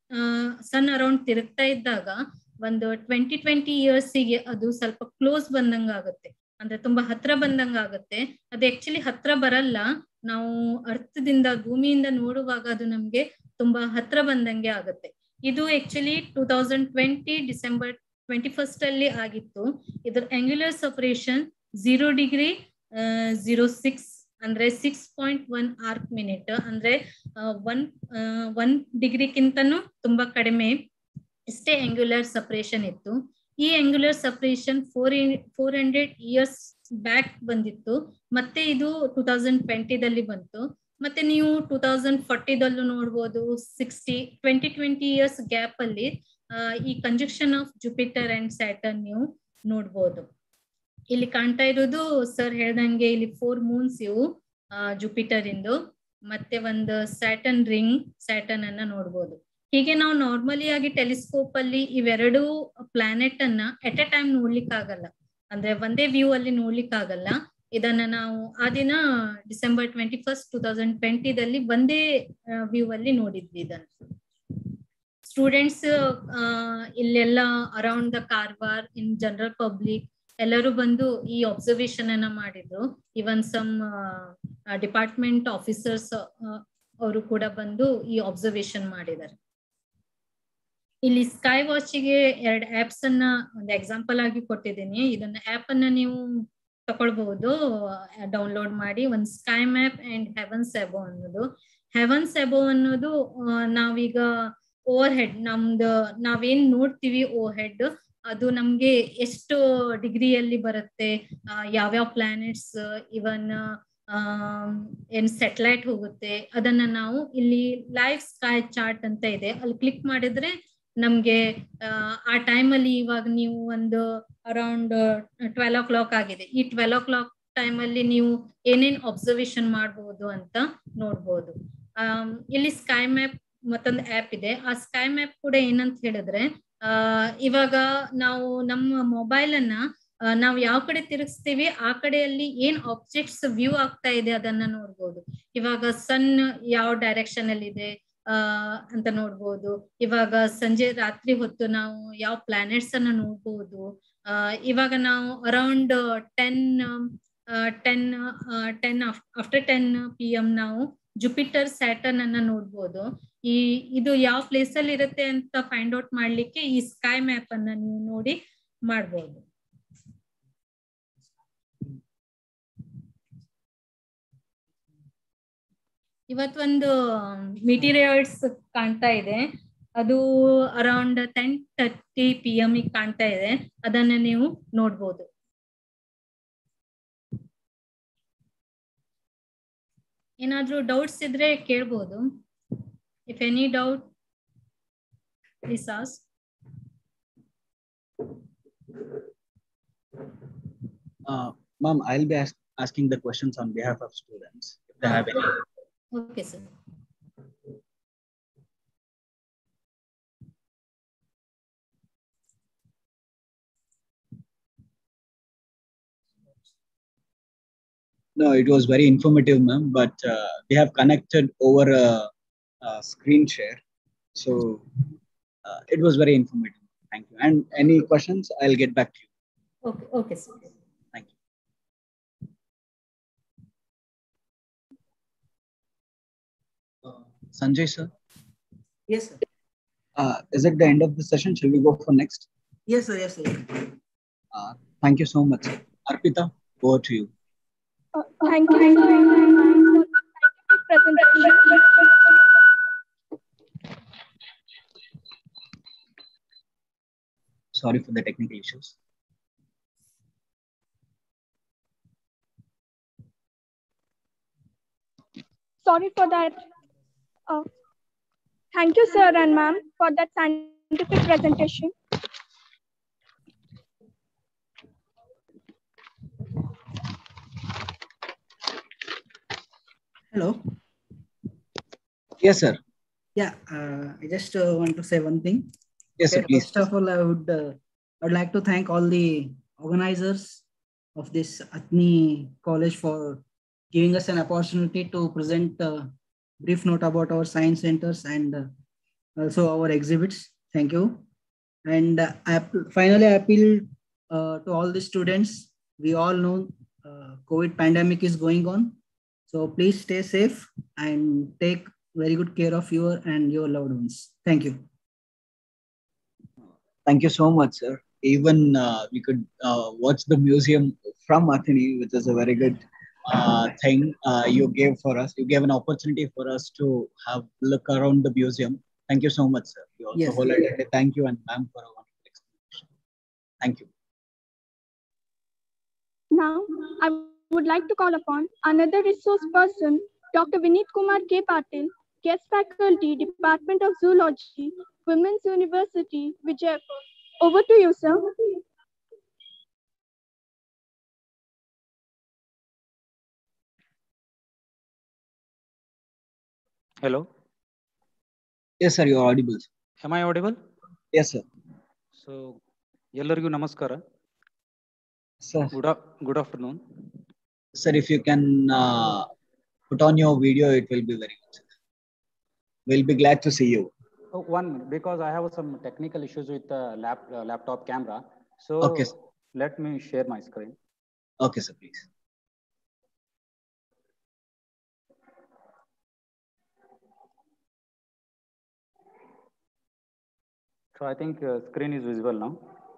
ಸನ್ ಅರೌಂಡ್ ತಿರುಗ್ತಾ ಇದ್ದಾಗ ಒಂದು ಟ್ವೆಂಟಿ ಟ್ವೆಂಟಿ ಇಯರ್ಸಿಗೆ ಅದು ಸ್ವಲ್ಪ ಕ್ಲೋಸ್ ಬಂದಂಗ ಆಗುತ್ತೆ, ಅಂದ್ರೆ ತುಂಬಾ ಹತ್ರ ಬಂದಂಗ ಆಗುತ್ತೆ. ಅದು ಆಕ್ಚುಲಿ ಹತ್ರ ಬರಲ್ಲ, ನಾವು ಅರ್ಥದಿಂದ ಭೂಮಿಯಿಂದ ನೋಡುವಾಗ ಅದು ನಮ್ಗೆ ತುಂಬಾ ಹತ್ರ ಬಂದಂಗೆ ಆಗುತ್ತೆ. ಇದು actually two thousand twenty December twenty first ಅಲ್ಲಿ ಆಗಿತ್ತು. ಇದ್ರ angular separation zero degree zero six ಅಂದ್ರೆ six point one arc minute, ಅಂದ್ರೆ ಒನ್ ಒನ್ ಡಿಗ್ರಿಗಿಂತನೂ ತುಂಬಾ ಕಡಿಮೆ ಇಷ್ಟೇ ಆಂಗ್ಯುಲರ್ ಸಪರೇಷನ್ ಇತ್ತು. ಈ angular separation four four hundred years back ಬಂದಿತ್ತು, ಮತ್ತೆ ಇದು ಟೂ ತೌಸಂಡ್ ಟ್ವೆಂಟಿದಲ್ಲಿ ಬಂತು. ಮತ್ತೆ ನೀವು ಟೂ ತೌಸಂಡ್ ಫಾರ್ಟಿದಲ್ಲೂ ನೋಡ್ಬೋದು. Sixty twenty twenty years gap ಅಲ್ಲಿ ಈ conjunction of Jupiter and Saturn ನೀವು ನೋಡ್ಬೋದು. ಇಲ್ಲಿ ಕಾಣ್ತಾ ಇರೋದು ಸರ್ ಹೇಳ್ದಂಗೆ ಇಲ್ಲಿ ಫೋರ್ ಮೂನ್ಸ್ ಇವು ಜುಪಿಟರ್ ಇಂದು, ಮತ್ತೆ ಒಂದು ಸ್ಯಾಟರ್ನ್ ರಿಂಗ್ ಸ್ಯಾಟರ್ನ್ ಅನ್ನ ನೋಡ್ಬೋದು. ಹೀಗೆ ನಾವು ನಾರ್ಮಲಿ ಆಗಿ ಟೆಲಿಸ್ಕೋಪ್ ಅಲ್ಲಿ ಇವೆರಡು ಪ್ಲಾನೆಟ್ ಅನ್ನ ಎಟ್ ಎ ಟೈಮ್ ನೋಡ್ಲಿಕ್ಕೆ ಆಗಲ್ಲ, ಅಂದ್ರೆ ಒಂದೇ ವ್ಯೂ ಅಲ್ಲಿ ನೋಡ್ಲಿಕ್ಕೆ ಆಗಲ್ಲ. ಇದನ್ನ ನಾವು ಆ ದಿನ December twenty first two thousand ಟ್ವೆಂಟಿದಲ್ಲಿ ಒಂದೇ ವ್ಯೂ ಅಲ್ಲಿ ನೋಡಿದ್ವಿ ಇದನ್ನ. ಸ್ಟೂಡೆಂಟ್ಸ್ ಇಲ್ಲೆಲ್ಲ around the Karwar in general public ಎಲ್ಲರೂ ಬಂದು ಈ ಅಬ್ಸರ್ವೇಷನ್ ಅನ್ನ ಮಾಡಿದ್ರು. ಇವನ್ ಸಮ್ ಡಿಪಾರ್ಟ್ಮೆಂಟ್ ಆಫೀಸರ್ಸ್ ಅವರು ಕೂಡ ಬಂದು ಈ ಅಬ್ಸರ್ವೇಷನ್ ಮಾಡಿದ್ದಾರೆ. ಇಲ್ಲಿ ಸ್ಕೈ ವಾಚಿಗೆ ಎರಡು ಆಪ್ಸ್ ಅನ್ನ ಒಂದು ಎಕ್ಸಾಂಪಲ್ ಆಗಿ ಕೊಟ್ಟಿದ್ದೀನಿ. ಇದನ್ನ ಆಪ್ ಅನ್ನ ನೀವು ತಗೊಳ್ಬಹುದು ಡೌನ್ಲೋಡ್ ಮಾಡಿ. ಒಂದು sky map and heavens above ಅನ್ನೋದು. ಹೆವನ್ಸ್ ಅಬೋ ಅನ್ನೋದು ನಾವೀಗ ಓವರ್ ಹೆಡ್ ನಮ್ದು ನಾವೇನ್ ನೋಡ್ತೀವಿ ಓವರ್ ಹೆಡ್ ಅದು ನಮ್ಗೆ ಎಷ್ಟು ಡಿಗ್ರಿಯಲ್ಲಿ ಬರುತ್ತೆ, ಯಾವ್ಯಾವ ಪ್ಲಾನೆಟ್ಸ್ ಇವನ್ ಏನ್ ಸ್ಯಾಟಲೈಟ್ ಹೋಗುತ್ತೆ ಅದನ್ನ ನಾವು ಇಲ್ಲಿ ಲೈವ್ ಸ್ಕೈ ಚಾರ್ಟ್ ಅಂತ ಇದೆ, ಅಲ್ಲಿ ಕ್ಲಿಕ್ ಮಾಡಿದ್ರೆ ನಮ್ಗೆ ಆ ಟೈಮ್ ಅಲ್ಲಿ ಇವಾಗ ನೀವು ಒಂದು ಅರೌಂಡ್ ಟ್ವೆಲ್ ಓ ಕ್ಲಾಕ್ ಆಗಿದೆ. ಈ ಟ್ವೆಲ್ ಓ ಕ್ಲಾಕ್ ಟೈಮ್ ಅಲ್ಲಿ ನೀವು ಏನೇನ್ ಅಬ್ಸರ್ವೇಷನ್ ಮಾಡಬಹುದು ಅಂತ ನೋಡ್ಬೋದು. ಅಹ್ ಇಲ್ಲಿ ಸ್ಕೈ ಮ್ಯಾಪ್ ಮತ್ತೊಂದು ಆ್ಯಪ್ ಇದೆ. ಆ ಸ್ಕೈ ಮ್ಯಾಪ್ ಕೂಡ ಏನಂತ ಹೇಳಿದ್ರೆ ಅಹ್ ಇವಾಗ ನಾವು ನಮ್ಮ ಮೊಬೈಲ್ ಅನ್ನ ನಾವು ಯಾವ ಕಡೆ ತಿರುಗಿಸ್ತೀವಿ ಆ ಕಡೆಯಲ್ಲಿ ಏನ್ ಆಬ್ಜೆಕ್ಟ್ಸ್ ವ್ಯೂ ಆಗ್ತಾ ಇದೆ ಅದನ್ನ ನೋಡ್ಬೋದು. ಇವಾಗ ಸನ್ ಯಾವ ಡೈರೆಕ್ಷನ್ ಅಲ್ಲಿ ಇದೆ ಅಹ್ ಅಂತ ನೋಡ್ಬೋದು. ಇವಾಗ ಸಂಜೆ ರಾತ್ರಿ ಹೊತ್ತು ನಾವು ಯಾವ ಪ್ಲಾನೆಟ್ಸ್ ಅನ್ನ ನೋಡ್ಬೋದು. ಅಹ್ ಇವಾಗ ನಾವು around ten ten ten after ten P M ನಾವು ಜುಪಿಟರ್ ಸ್ಯಾಟರ್ನ್ ಅನ್ನ ನೋಡ್ಬೋದು. ಈ ಇದು ಯಾವ ಪ್ಲೇಸ್ ಅಲ್ಲಿ ಇರುತ್ತೆ ಅಂತ ಫೈಂಡ್ ಔಟ್ ಮಾಡ್ಲಿಕ್ಕೆ ಈ ಸ್ಕೈ ಮ್ಯಾಪ್ ಅನ್ನ ನೀವು ನೋಡಿ ಮಾಡ್ಬೋದು. ಇವತ್ತೊಂದು ಮಿಟೀರಿಯಲ್ಸ್ ಕಾಣ್ತಾ ಇದೆ, ಅದು around ten thirty P M ಕಾಣ್ತಾ ಇದೆ, ಅದನ್ನ ನೀವು ನೋಡ್ಬೋದು. ಏನಾದರೂ ಡೌಟ್ಸ್ ಇದ್ರೆ ಕೇಳ್ಬೋದು. If any doubt, please ask. Uh, Ma'am, I'll be ask, asking the questions on behalf of students if they have any. Okay, sir. No, it was very informative, ma'am, but uh, we have connected over a, a screen share. So uh, it was very informative. Thank you. And any questions, I'll get back to you. Okay, okay, sir. Thank you. Uh, Sanjay, sir. Yes, sir. Uh, is it the end of the session? Shall we go for next? Yes, sir. Yes, sir. Uh, thank you so much, sir. Arpita, over to you. Uh, thank you so much for the scientific presentation. Sorry for the technical issues. Sorry for that. Uh, thank you, sir and ma'am, for that scientific presentation. Hello. Yes, sir. Yeah, uh, I just uh, want to say one thing. Yes, sir, Okay, please. first of all, I would uh, I would like to thank all the organizers of this Athni College for giving us an opportunity to present a brief note about our science centers and uh, also our exhibits. Thank you. And uh, I app- finally, I appeal uh, to all the students. We all know uh, COVID pandemic is going on. So please stay safe and take very good care of your and your loved ones. Thank you. Thank you so much, sir. Even uh, we could uh, watch the museum from Athini, which is a very good uh, thing uh, you gave for us. You gave an opportunity for us to have look around the museum. Thank you so much, sir. You also Yes. wholeheartedly thank you and ma'am for a wonderful explanation. Thank you. Now, I would like to call upon another resource person, Doctor Vineet Kumar K. Patil, Guest Faculty, Department of Zoology, Women's University, Vijayapur. Over to you, sir. Hello, Yes, sir, you are audible. sir. am I audible? Yes, sir. So, ಎಲ್ಲರಿಗೂ ನಮಸ್ಕಾರ. Sir, Good, af- good afternoon. sir, if you can uh, put on your video, it will be very good. sir. We'll be glad to see you. Oh, one minute, because I have some technical issues with the lap, uh, laptop camera. So, Okay, sir. let me share my screen. Okay, sir, please. So, I think uh, screen is visible now.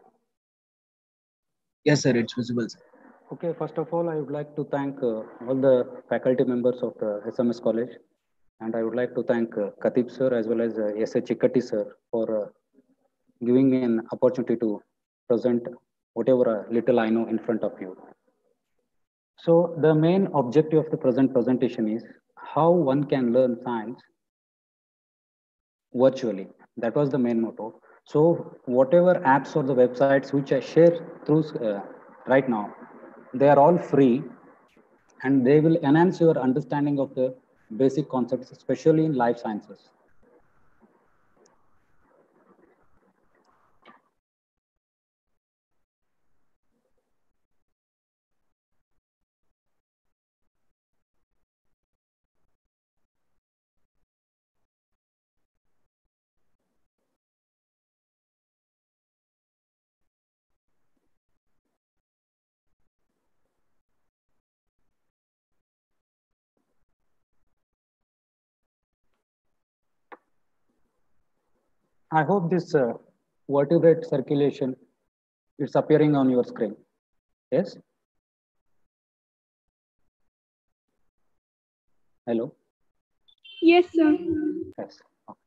Yes, sir, it's visible, sir. Okay, first of all, I would like to thank uh, all the faculty members of the S M S College. And I would like to thank uh, Katib sir as well as uh, S H Chikkati sir for uh, giving me an opportunity to present whatever uh, little I know in front of you. So the main objective of the present presentation is how one can learn science virtually. That was the main motto. So whatever apps or the websites which I share through uh, right now, they are all free and they will enhance your understanding of the basic concepts, especially in life sciences. I hope this uh, vertebrate circulation is appearing on your screen. Yes? Hello? Yes, sir. Yes. Okay.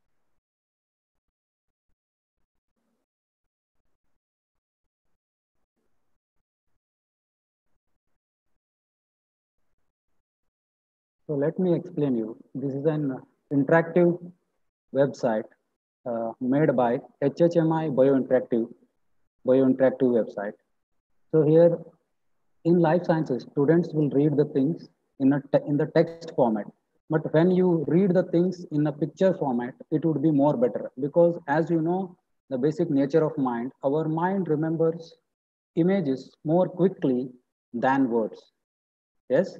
So let me explain you. This is an interactive website uh, made by H H M I Biointeractive, Biointeractive website. So here in life sciences, students will read the things in, a in the text format. But when you read the things in a picture format, it would be more better because as you know, the basic nature of mind, our mind remembers images more quickly than words. Yes?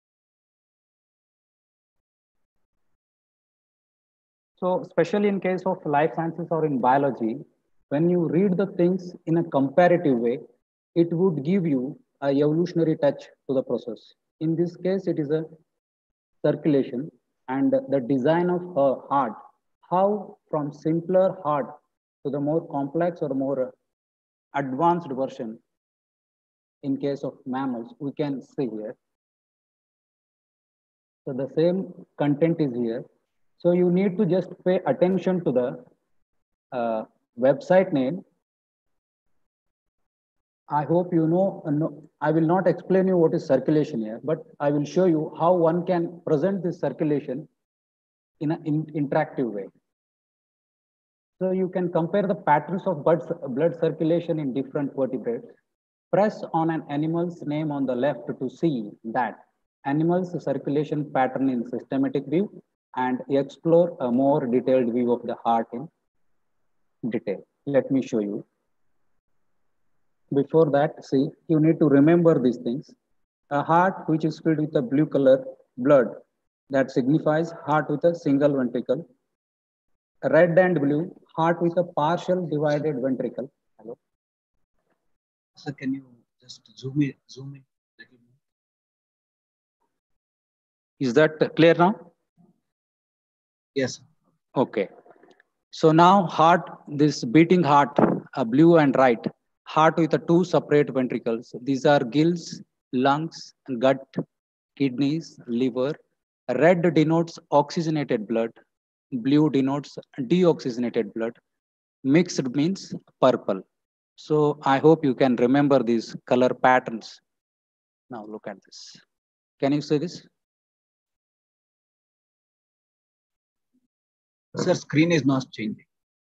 So especially in case of life sciences or in biology, when you read the things in a comparative way, it would give you a evolutionary touch to the process. In this case, it is a circulation and the design of a heart, how from simpler heart to the more complex or more advanced version in case of mammals, we can see here. So the same content is here. So you need to just pay attention to the uh, website name. I hope you know, uh, no, I will not explain you what is circulation here, but I will show you how one can present this circulation in an in, interactive way. So you can compare the patterns of blood, blood circulation in different vertebrates. Press on an animal's name on the left to see that animal's circulation pattern in systematic view and explore a more detailed view of the heart in detail. Let me show you. Before that, see, you need to remember these things. A heart which is filled with a blue color blood, that signifies heart with a single ventricle. Red and blue, heart with a partial divided ventricle. Hello. Sir, can you just zoom in, zoom in a little more? Is that clear now? Yes. Okay. So now heart, this beating heart, a blue and right, heart with a two separate ventricles. These are gills, lungs, gut, kidneys, liver. Red denotes oxygenated blood. Blue denotes deoxygenated blood. Mixed means purple. So I hope you can remember these color patterns. Now look at this. Can you see this? Sir, screen is not changing.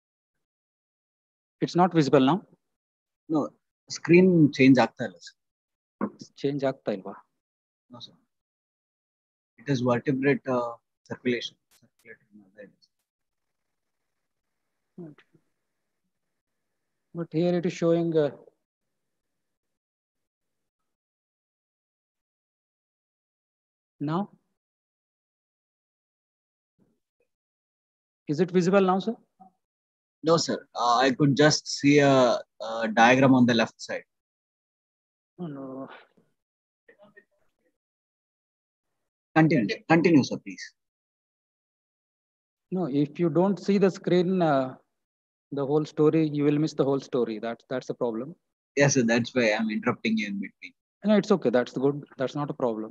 It's not visible now? No, screen change ಆಗ್ತಾ ಇಲ್ಲ sir. Change ಆಗ್ತಾ ಇಲ್ವಾ? No sir. It is vertebrate uh, circulation. But here it is showing uh, now. Is it visible now, sir? No, sir. Uh, I could just see a, a diagram on the left side. Oh, no. Continue, continue, sir, please. No, if you don't see the screen, uh, the whole story, you will miss the whole story. That's that's the problem. Yes, sir. That's why I'm interrupting you in between. No, it's okay. That's good. That's not a problem.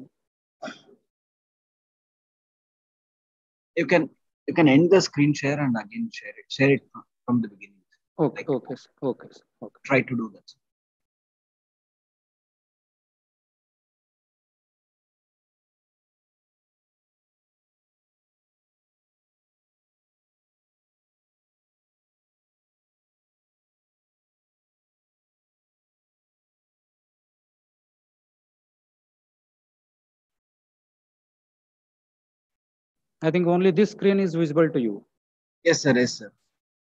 You can you can end the screen share and again share it. Share it from, from the beginning. Okay, like, okay, okay, okay. Try to do that, sir. I think only this screen is visible to you. Yes, sir. Yes, sir.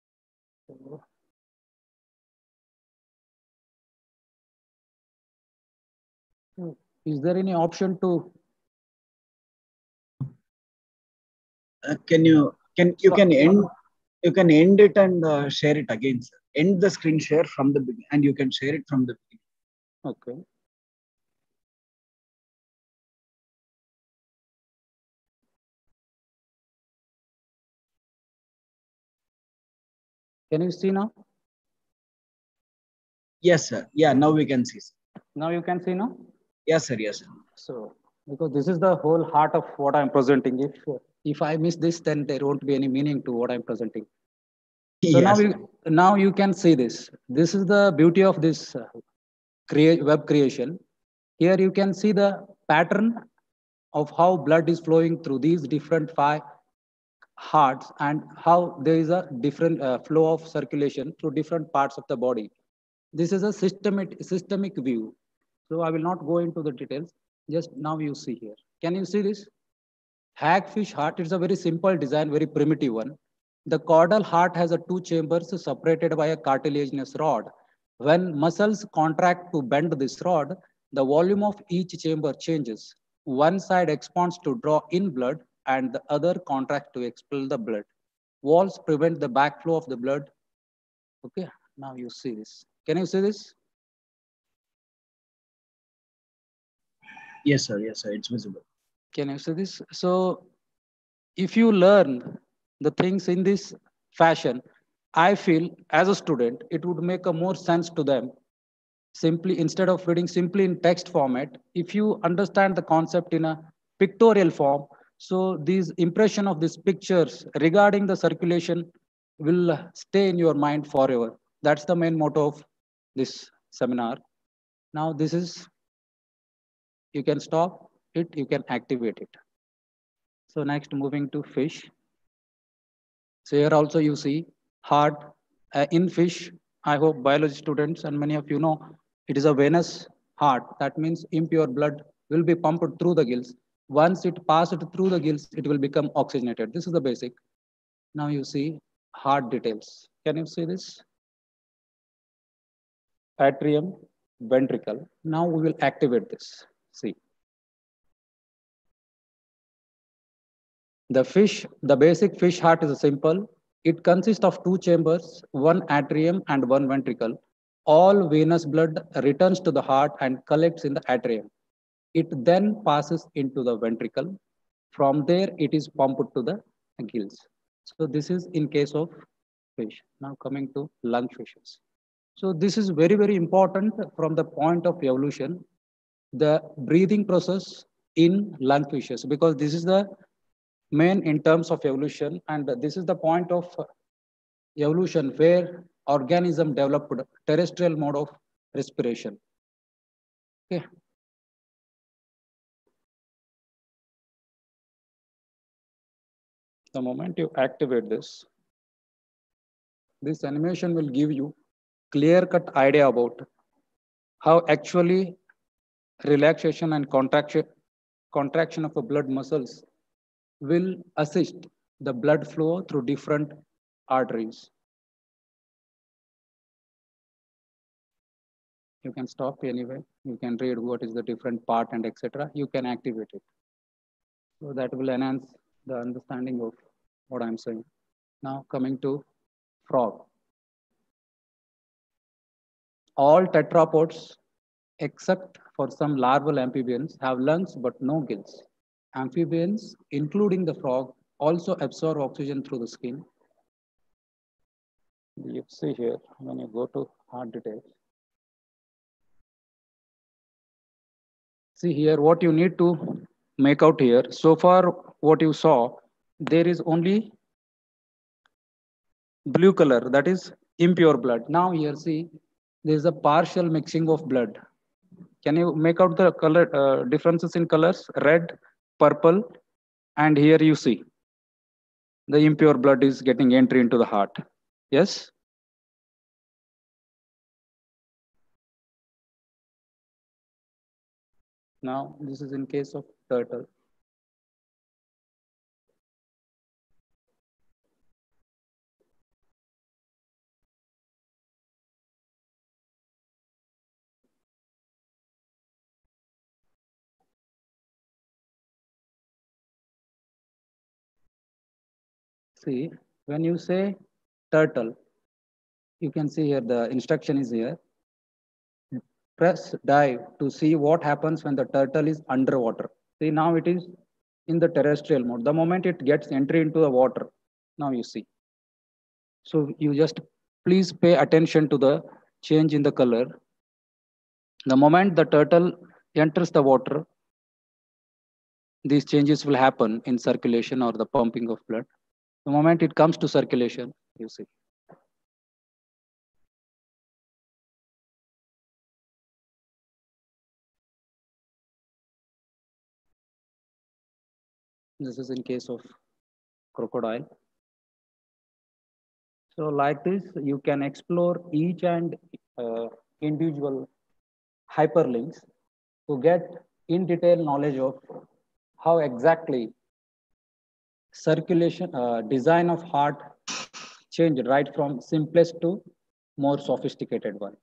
Is there any option to? Uh, can you can you can end you can end it and uh, share it again, sir. End the screen share from the beginning, and you can share it from the beginning. Okay. Can you see now? Yes, sir. Yeah, now we can see, sir. Now you can see now? Yes, sir. Yes, sir. So, because this is the whole heart of what I'm presenting. If if I miss this, then there won't be any meaning to what I'm presenting. So yes, now you now you can see this. This is the beauty of this uh, create web creation. Here you can see the pattern of how blood is flowing through these different five hearts and how there is a different uh, flow of circulation through different parts of the body. This is a systemic, systemic view. So I will not go into the details. Just now you see here. Can you see this? Hagfish heart is a very simple design, very primitive one. The caudal heart has a two chambers separated by a cartilaginous rod. When muscles contract to bend this rod, the volume of each chamber changes. One side expands to draw in blood and the other contracts to expel the blood. Walls prevent the backflow of the blood. Okay, now you see this. Can you see this? Yes, sir. Yes, sir. It's visible. Can you see this? So if you learn the things in this fashion, I feel as a student, it would make a more sense to them. Simply, instead of reading simply in text format, if you understand the concept in a pictorial form, so these impression of these pictures regarding the circulation will stay in your mind forever. That's the main motto of this seminar. Now this is, you can stop it, you can activate it. So next, moving to fish. So here also you see heart uh, in fish. I hope biology students and many of you know it is a venous heart. That means impure blood will be pumped through the gills. Once it passed through the gills, it will become oxygenated. This is the basic. Now you see heart details. Can you see this? Atrium, ventricle. Now we will activate this. See. The fish, the basic fish heart is simple. It consists of two chambers, one atrium and one ventricle. All venous blood returns to the heart and collects in the atrium. It then passes into the ventricle. From there, it is pumped to the gills. So this is in case of fish. Now coming to lungfishes. So this is very, very important from the point of evolution, the breathing process in lungfishes, because this is the main in terms of evolution, and this is the point of evolution where organism developed terrestrial mode of respiration. Okay. The moment you activate this, this animation will give you clear-cut idea about how actually relaxation and contraction contraction of the blood muscles will assist the blood flow through different arteries. You can stop anyway. You can read what is the different part and et cetera. You can activate it. So that will enhance the understanding of what I'm saying. Now coming to frog. All tetrapods, except for some larval amphibians, have lungs but no gills. Amphibians, including the frog, also absorb oxygen through the skin. You see here, when you go to heart details. See here, what you need to make out here. So far, what you saw, there is only blue color, that is impure blood. Now here, see, there is a partial mixing of blood. Can you make out the color uh, differences in colors? Red, purple, and here you see the impure blood is getting entry into the heart. Yes? Now, this is in case of turtle. See, when you say turtle, you can see here the instruction is here. Press dive to see what happens when the turtle is underwater. See, now it is in the terrestrial mode. The moment it gets entry into the water, now you see. So you just please pay attention to the change in the color. The moment the turtle enters the water, these changes will happen in circulation or the pumping of blood. The moment it comes to circulation, you see. This is in case of crocodile. So like this, you can explore each and uh, individual hyperlinks to get in detail knowledge of how exactly circulation uh, design of heart changed right from simplest to more sophisticated one.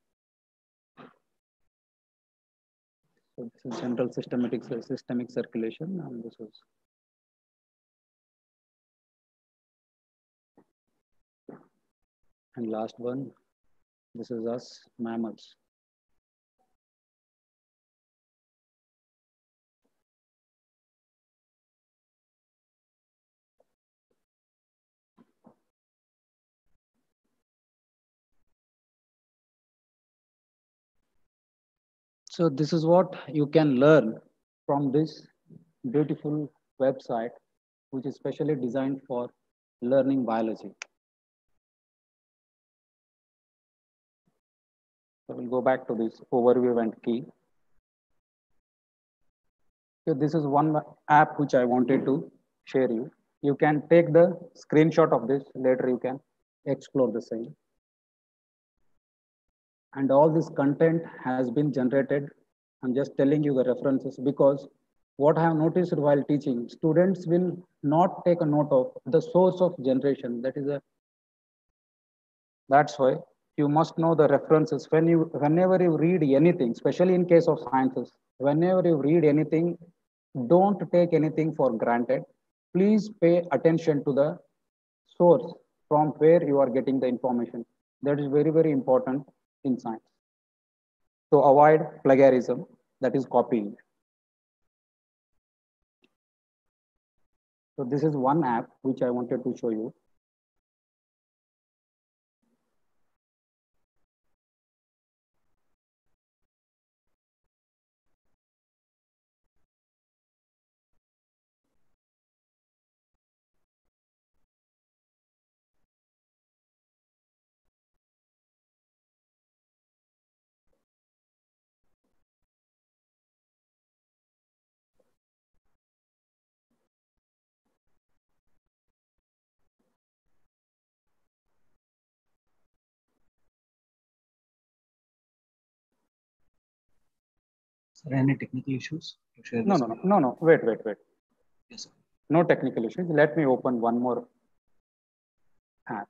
So this is general systematic systemic circulation, and this is and last one. This is us mammals. So this is what you can learn from this beautiful website, which is specially designed for learning biology. So we'll go back to this overview and key. So this is one app which I wanted to share you. You can take the screenshot of this, later you can explore the same. And all this content has been generated. I'm just telling you the references because what I have noticed while teaching, students will not take a note of the source of generation. That is a, that's why you must know the references. When you, whenever you read anything, especially in case of sciences, whenever you read anything, don't take anything for granted. Please pay attention to the source from where you are getting the information. That is very, very important in science. To avoid plagiarism, that is copying. So this is one app which I wanted to show you. Sir, any technical issues to share No, this? no, no, no, no. Wait, wait, wait. Yes, sir. No technical issues. Let me open one more app.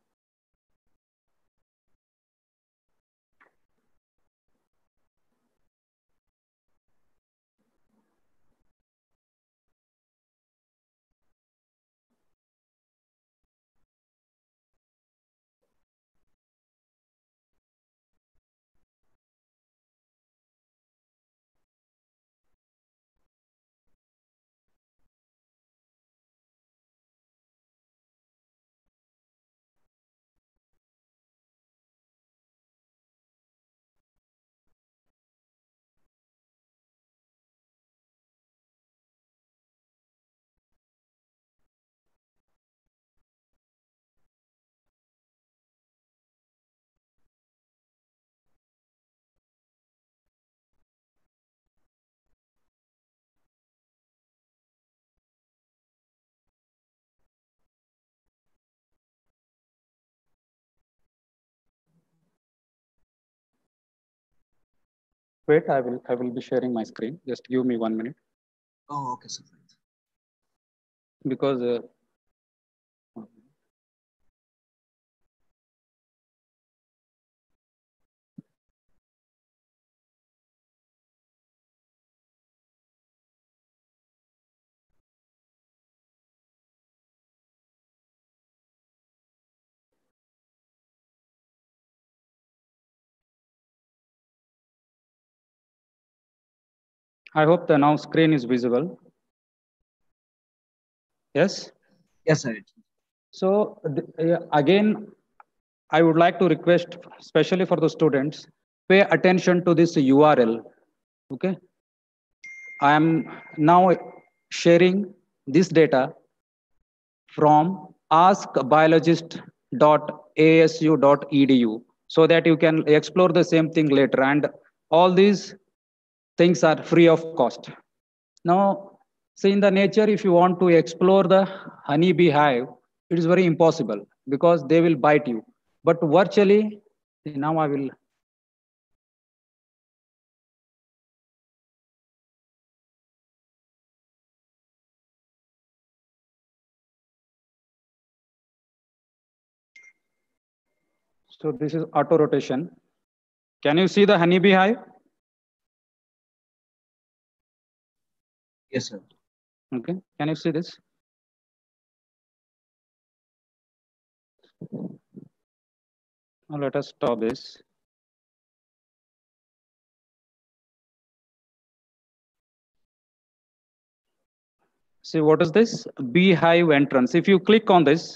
Wait, I will, I will be sharing my screen. Just give me one minute. Oh, okay, sir. Because uh, I hope the now screen is visible. Yes? Yes, sir. So uh, again, I would like to request, especially for the students, pay attention to this U R L. Okay. I am now sharing this data from ask biologist dot a s u dot e d u so that you can explore the same thing later. And all these things are free of cost. Now, So in the nature, if you want to explore the honeybee hive, it is very impossible because they will bite you. But virtually, now I will. So this is auto rotation. Can you see the honeybee hive? Yes, sir. Okay. Can you see this? Now let us stop this. See, what is this? Beehive entrance. If you click on this,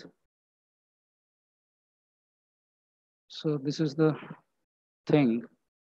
so this is the thing.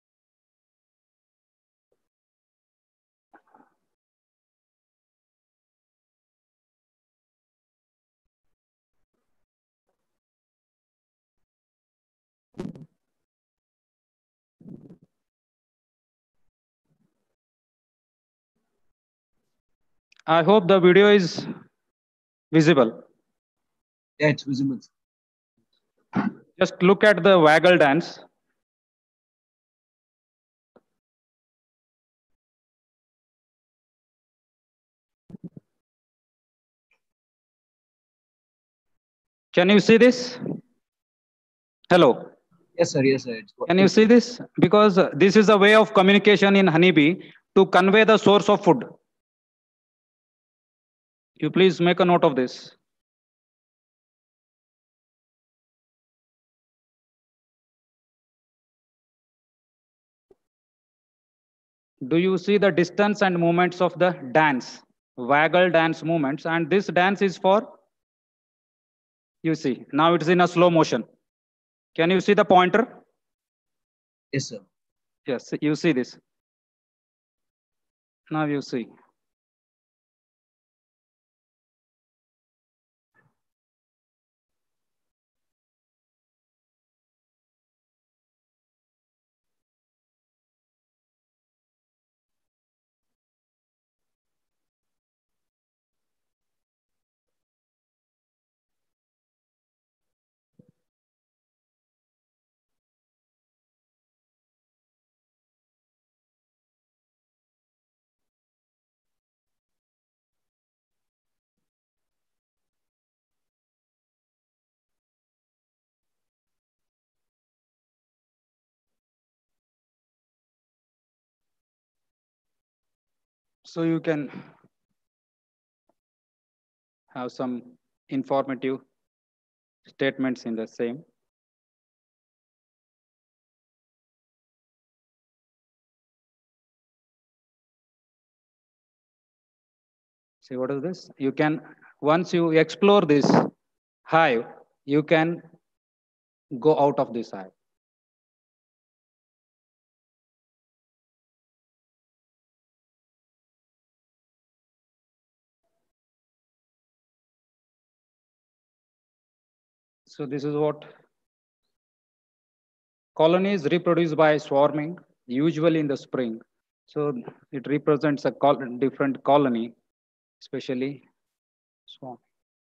I hope the video is visible. Yeah, it's visible. Just look at the waggle dance. Can you see this? Hello. Yes, sir. Yes, sir. It's, Can you see this? Because uh, this is a way of communication in honeybee to convey the source of food. You please make a note of this. Do you see the distance and movements of the dance? Waggle dance movements. And this dance is for, you see, now it's in a slow motion. Can you see the pointer? Yes, sir. Yes, you see this. Now you see. So you can have some informative statements in the same. See, what is this? You can, once you explore this hive, you can go out of this hive. So this is what colonies reproduce by swarming, usually in the spring. So it represents a col different colony, especially swarm.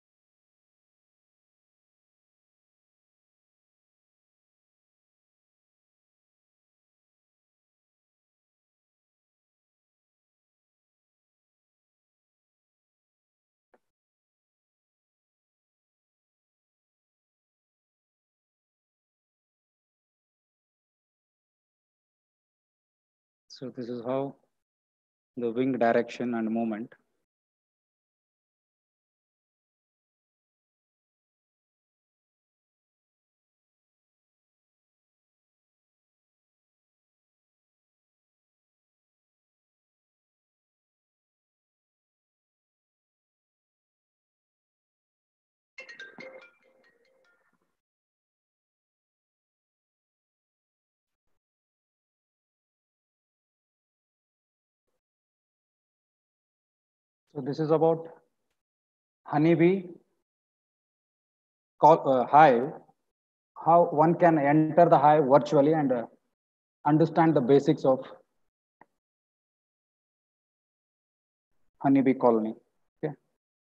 So this is how the wing direction and movement. So this is about honeybee uh, hive, how one can enter the hive virtually and uh, understand the basics of Honeybee Colony. Okay.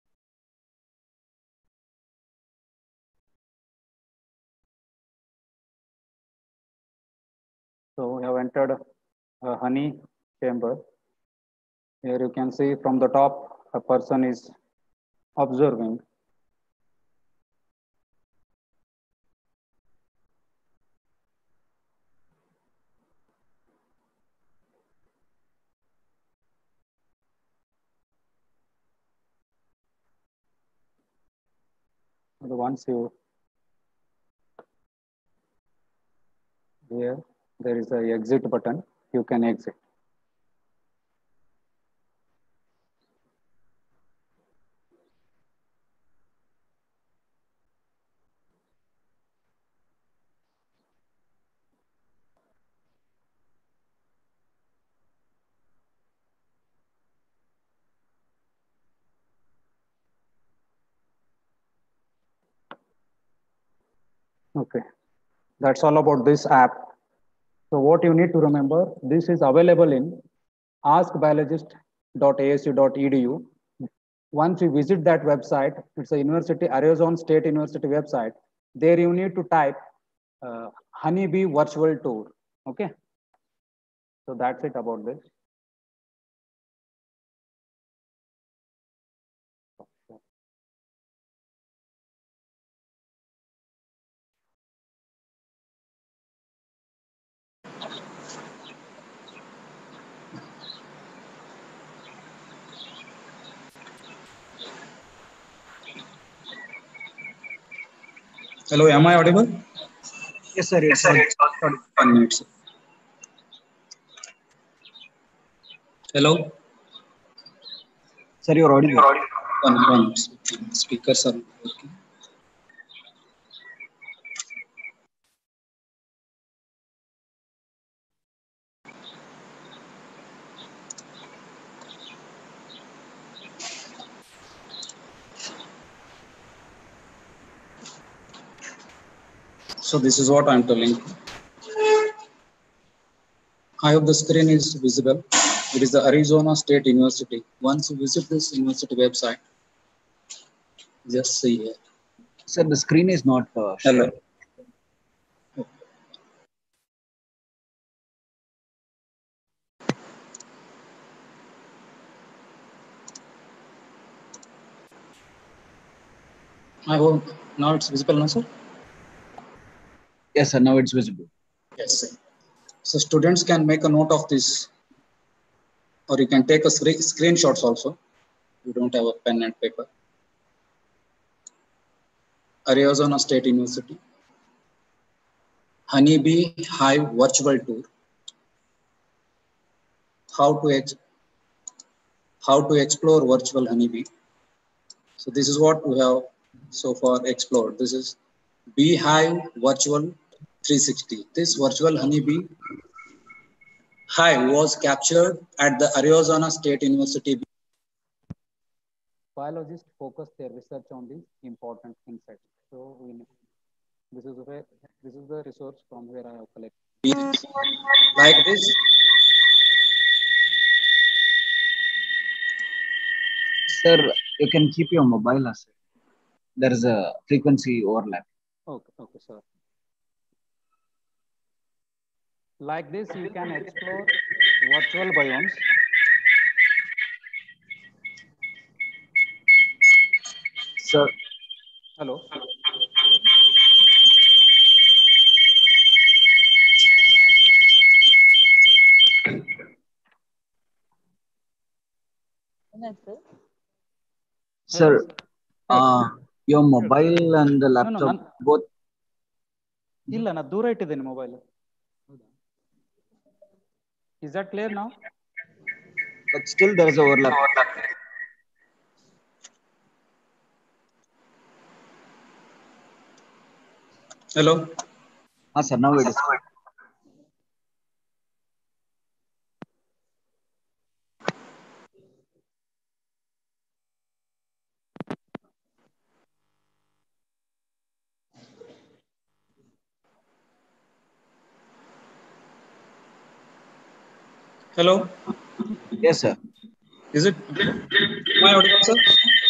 So we have entered a honey chamber. Here you can see from the top, a person is observing. Once you here, there is a exit button. You can exit. Okay, that's all about this app. So what you need to remember, this is available in ask biologist dot A S U dot E D U. Once you visit that website, it's a university, Arizona State University website. There you need to type uh, Honeybee Virtual Tour. Okay, so that's it about this. Hello, am I audible? Yes, sir. Yes, sir. One minute, sir. Hello. Sir, you're audible. One, one minute. Speakers are working. So this is what I'm telling. I hope the screen is visible. It is the Arizona State University. Once you visit this university website, just see here. Sir, the screen is not uh, Hello. I hope now it's visible, no, sir? Yes, sir. Now it's visible. Yes, sir. So students can make a note of this, or you can take a screen screenshots also. You don't have a pen and paper. Arizona State University, Honeybee Hive Virtual Tour. How to ex how to explore virtual honeybee. So this is what we have so far explored. This is Beehive Virtual three sixty. This virtual honeybee hive was captured at the Arizona State University. Biologists focus their research on the important insects. So we, this is where this is the resource from where I have collected. Like this. Sir, you can keep your mobile aside. There is a frequency overlap. Okay, okay, sir. Like this, you can explore virtual biomes. Sir. Hello. Sir, uh, your mobile and the laptop no, no, both. ಇಲ್ಲ ನಾ ದೂರ ಇಟ್ಟಿದ್ದೇನೆ mobile. Is that clear now? But still there is overlap. Hello. Ah, sir, now it is. Hello. Yes, sir. Is it? Am I audible, sir?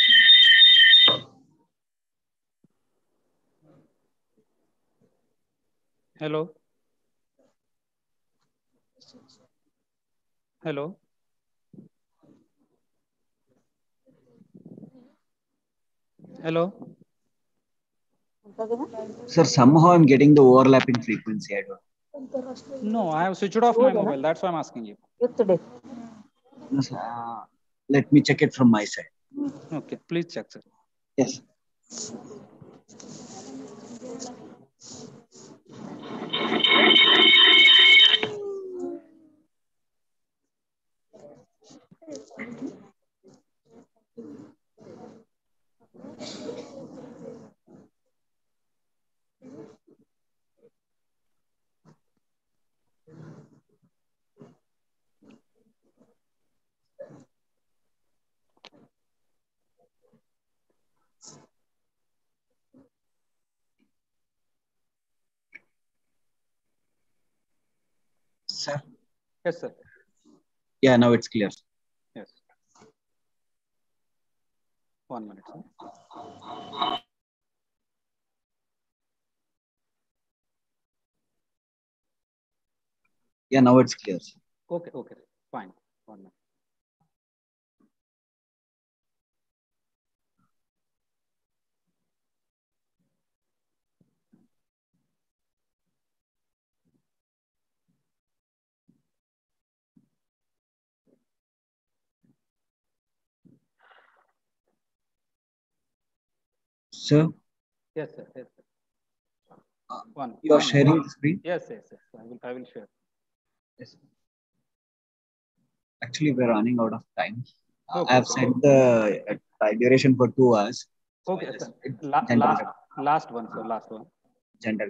Hello. Hello. Hello. Sir, somehow I'm getting the overlapping frequency. I don't. No, I have switched off my mobile. That's why I'm asking you. No, sir. Uh, let me check it from my side. Okay, please check, sir. Yes. Sir. Yes, sir. Yeah, now it's clear. Yes. One minute, sir. Yeah, now it's clear. Sir. Okay, okay, fine. One minute. Sir? Yes, sir. Yes, sir. Uh, one. You are one sharing minute. the screen? Yes, yes, yes. I will. I will share. Yes. Actually, we're running out of time. Uh, Okay, I've okay. set the uh, duration for two hours. So Okay, sir. just, La last, last one, sir. Last one. Gentle.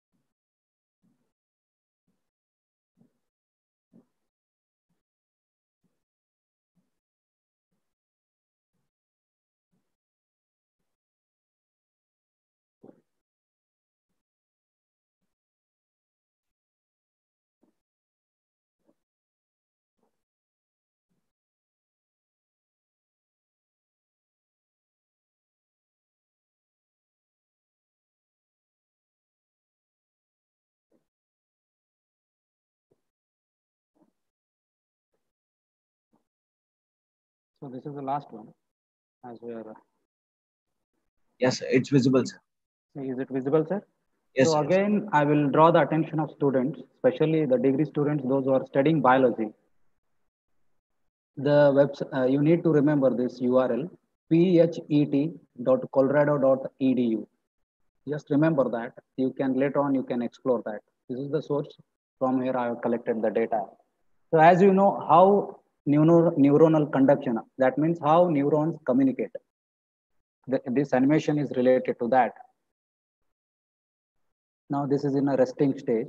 So this is the last one. As we are. Yes, it's visible, sir. Is it visible, sir? Yes. So Yes. again, I will draw the attention of students, especially the degree students, those who are studying biology. The website, uh, you need to remember this U R L, phet dot colorado dot e d u. Just remember that. You can later on, you can explore that. This is the source. From here, I have collected the data. So as you know, how neuro neuronal conduction, that means how neurons communicate. The, this animation is related to that. Now this is in a resting stage.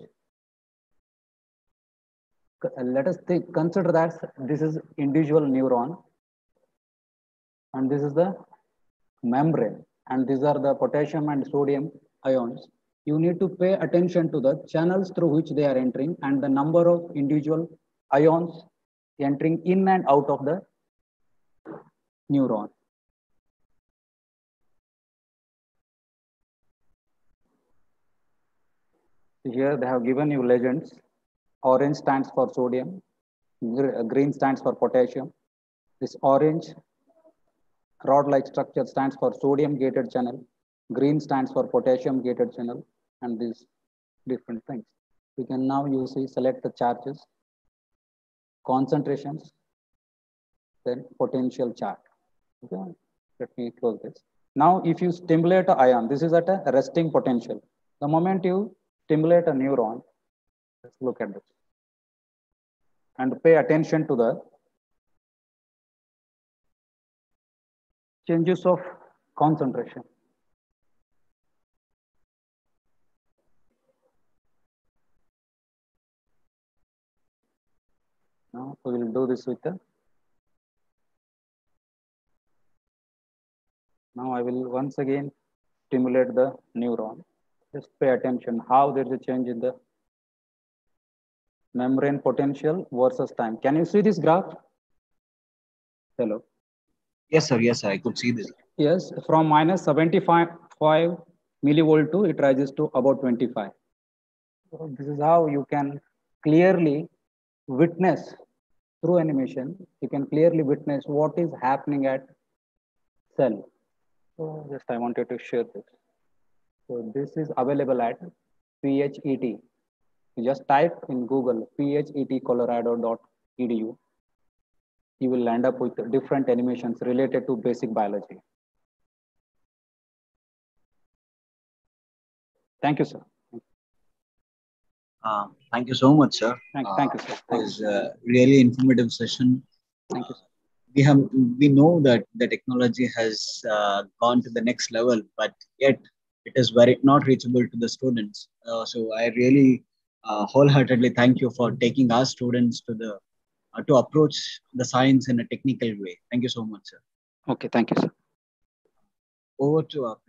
Let us think, consider that this is individual neuron and this is the membrane, and these are the potassium and sodium ions. You need to pay attention to the channels through which they are entering and the number of individual ions entering in and out of the neuron. Here they have given you legends. Orange stands for sodium, green stands for potassium. This orange rod-like structure stands for sodium gated channel, green stands for potassium gated channel, and these different things. We can now use the select the charges, concentrations, then potential charge. Okay, let me close this. Now, if you stimulate an ion, this is at a resting potential. The moment you stimulate a neuron, let's look at this and pay attention to the changes of concentration. Now we will do this with the. Now I will once again stimulate the neuron. Just pay attention how there is a change in the membrane potential versus time. Can you see this graph? Hello. Yes, sir. Yes, sir. I could see this. Yes, from minus seventy-five millivolt to it rises to about twenty-five. So this is how you can clearly witness through animation. You can clearly witness what is happening at cell. So just I wanted to share this. So this is available at P H E T. You just type in Google P H E T colorado dot E D U. You will end up with different animations related to basic biology. Thank you, sir. Uh, thank you so much, sir. Thank, uh, thank you, sir. It Thank was a really informative session. Thank you, sir. We have we know that the technology has uh, gone to the next level, but yet it is very not reachable to the students. Uh, so I really uh, wholeheartedly thank you for taking our students to the uh, to approach the science in a technical way. Thank you so much, sir. Okay, thank you, sir. Over to Arpita.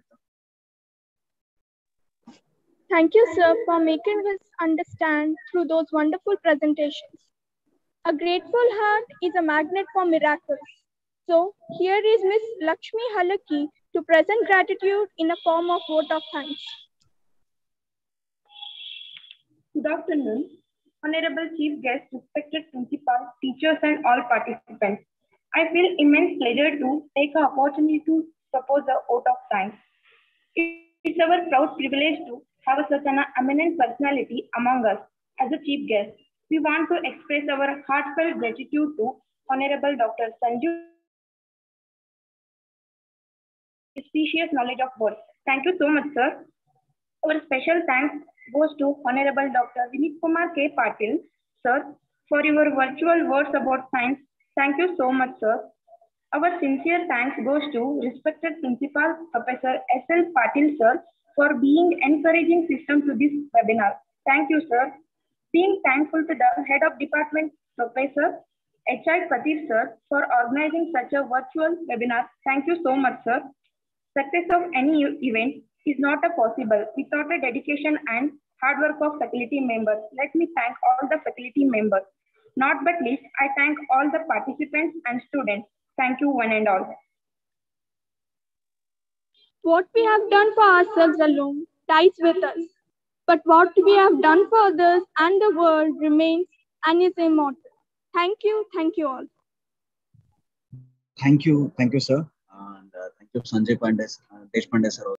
Thank you, sir, for making us understand through those wonderful presentations. A grateful heart is a magnet for miracles. So here is Miss Lakshmi Halaki to present gratitude in a form of vote of thanks. Good afternoon, Honorable Chief Guest, respected principal, teachers, and all participants. I feel immense pleasure to take the opportunity to propose a vote of thanks. It's our proud privilege to have such an eminent personality among us as a chief guest. We want to express our heartfelt gratitude to Honorable Doctor Sanju. Precious knowledge of words. Thank you so much, sir. Our special thanks goes to Honorable Doctor Vinit Kumar K. Patil, sir, for your virtual words about science. Thank you so much, sir. Our sincere thanks goes to respected Principal Professor S L Patil, sir, for being encouraging system to this webinar. Thank you, sir. Being thankful to the Head of Department, Professor H I Katir, sir, for organizing such a virtual webinar. Thank you so much, sir. Success of any event is not a possible without a dedication and hard work of faculty members. Let me thank all the faculty members. Not but least, I thank all the participants and students. Thank you one and all. What we have done for ourselves alone dies with us, but what we have done for others and the world remains and is immortal. Thank you, thank you all. Thank you, thank you, sir. And uh, thank you, Sanjay Pandey, uh, Deshpande, sir.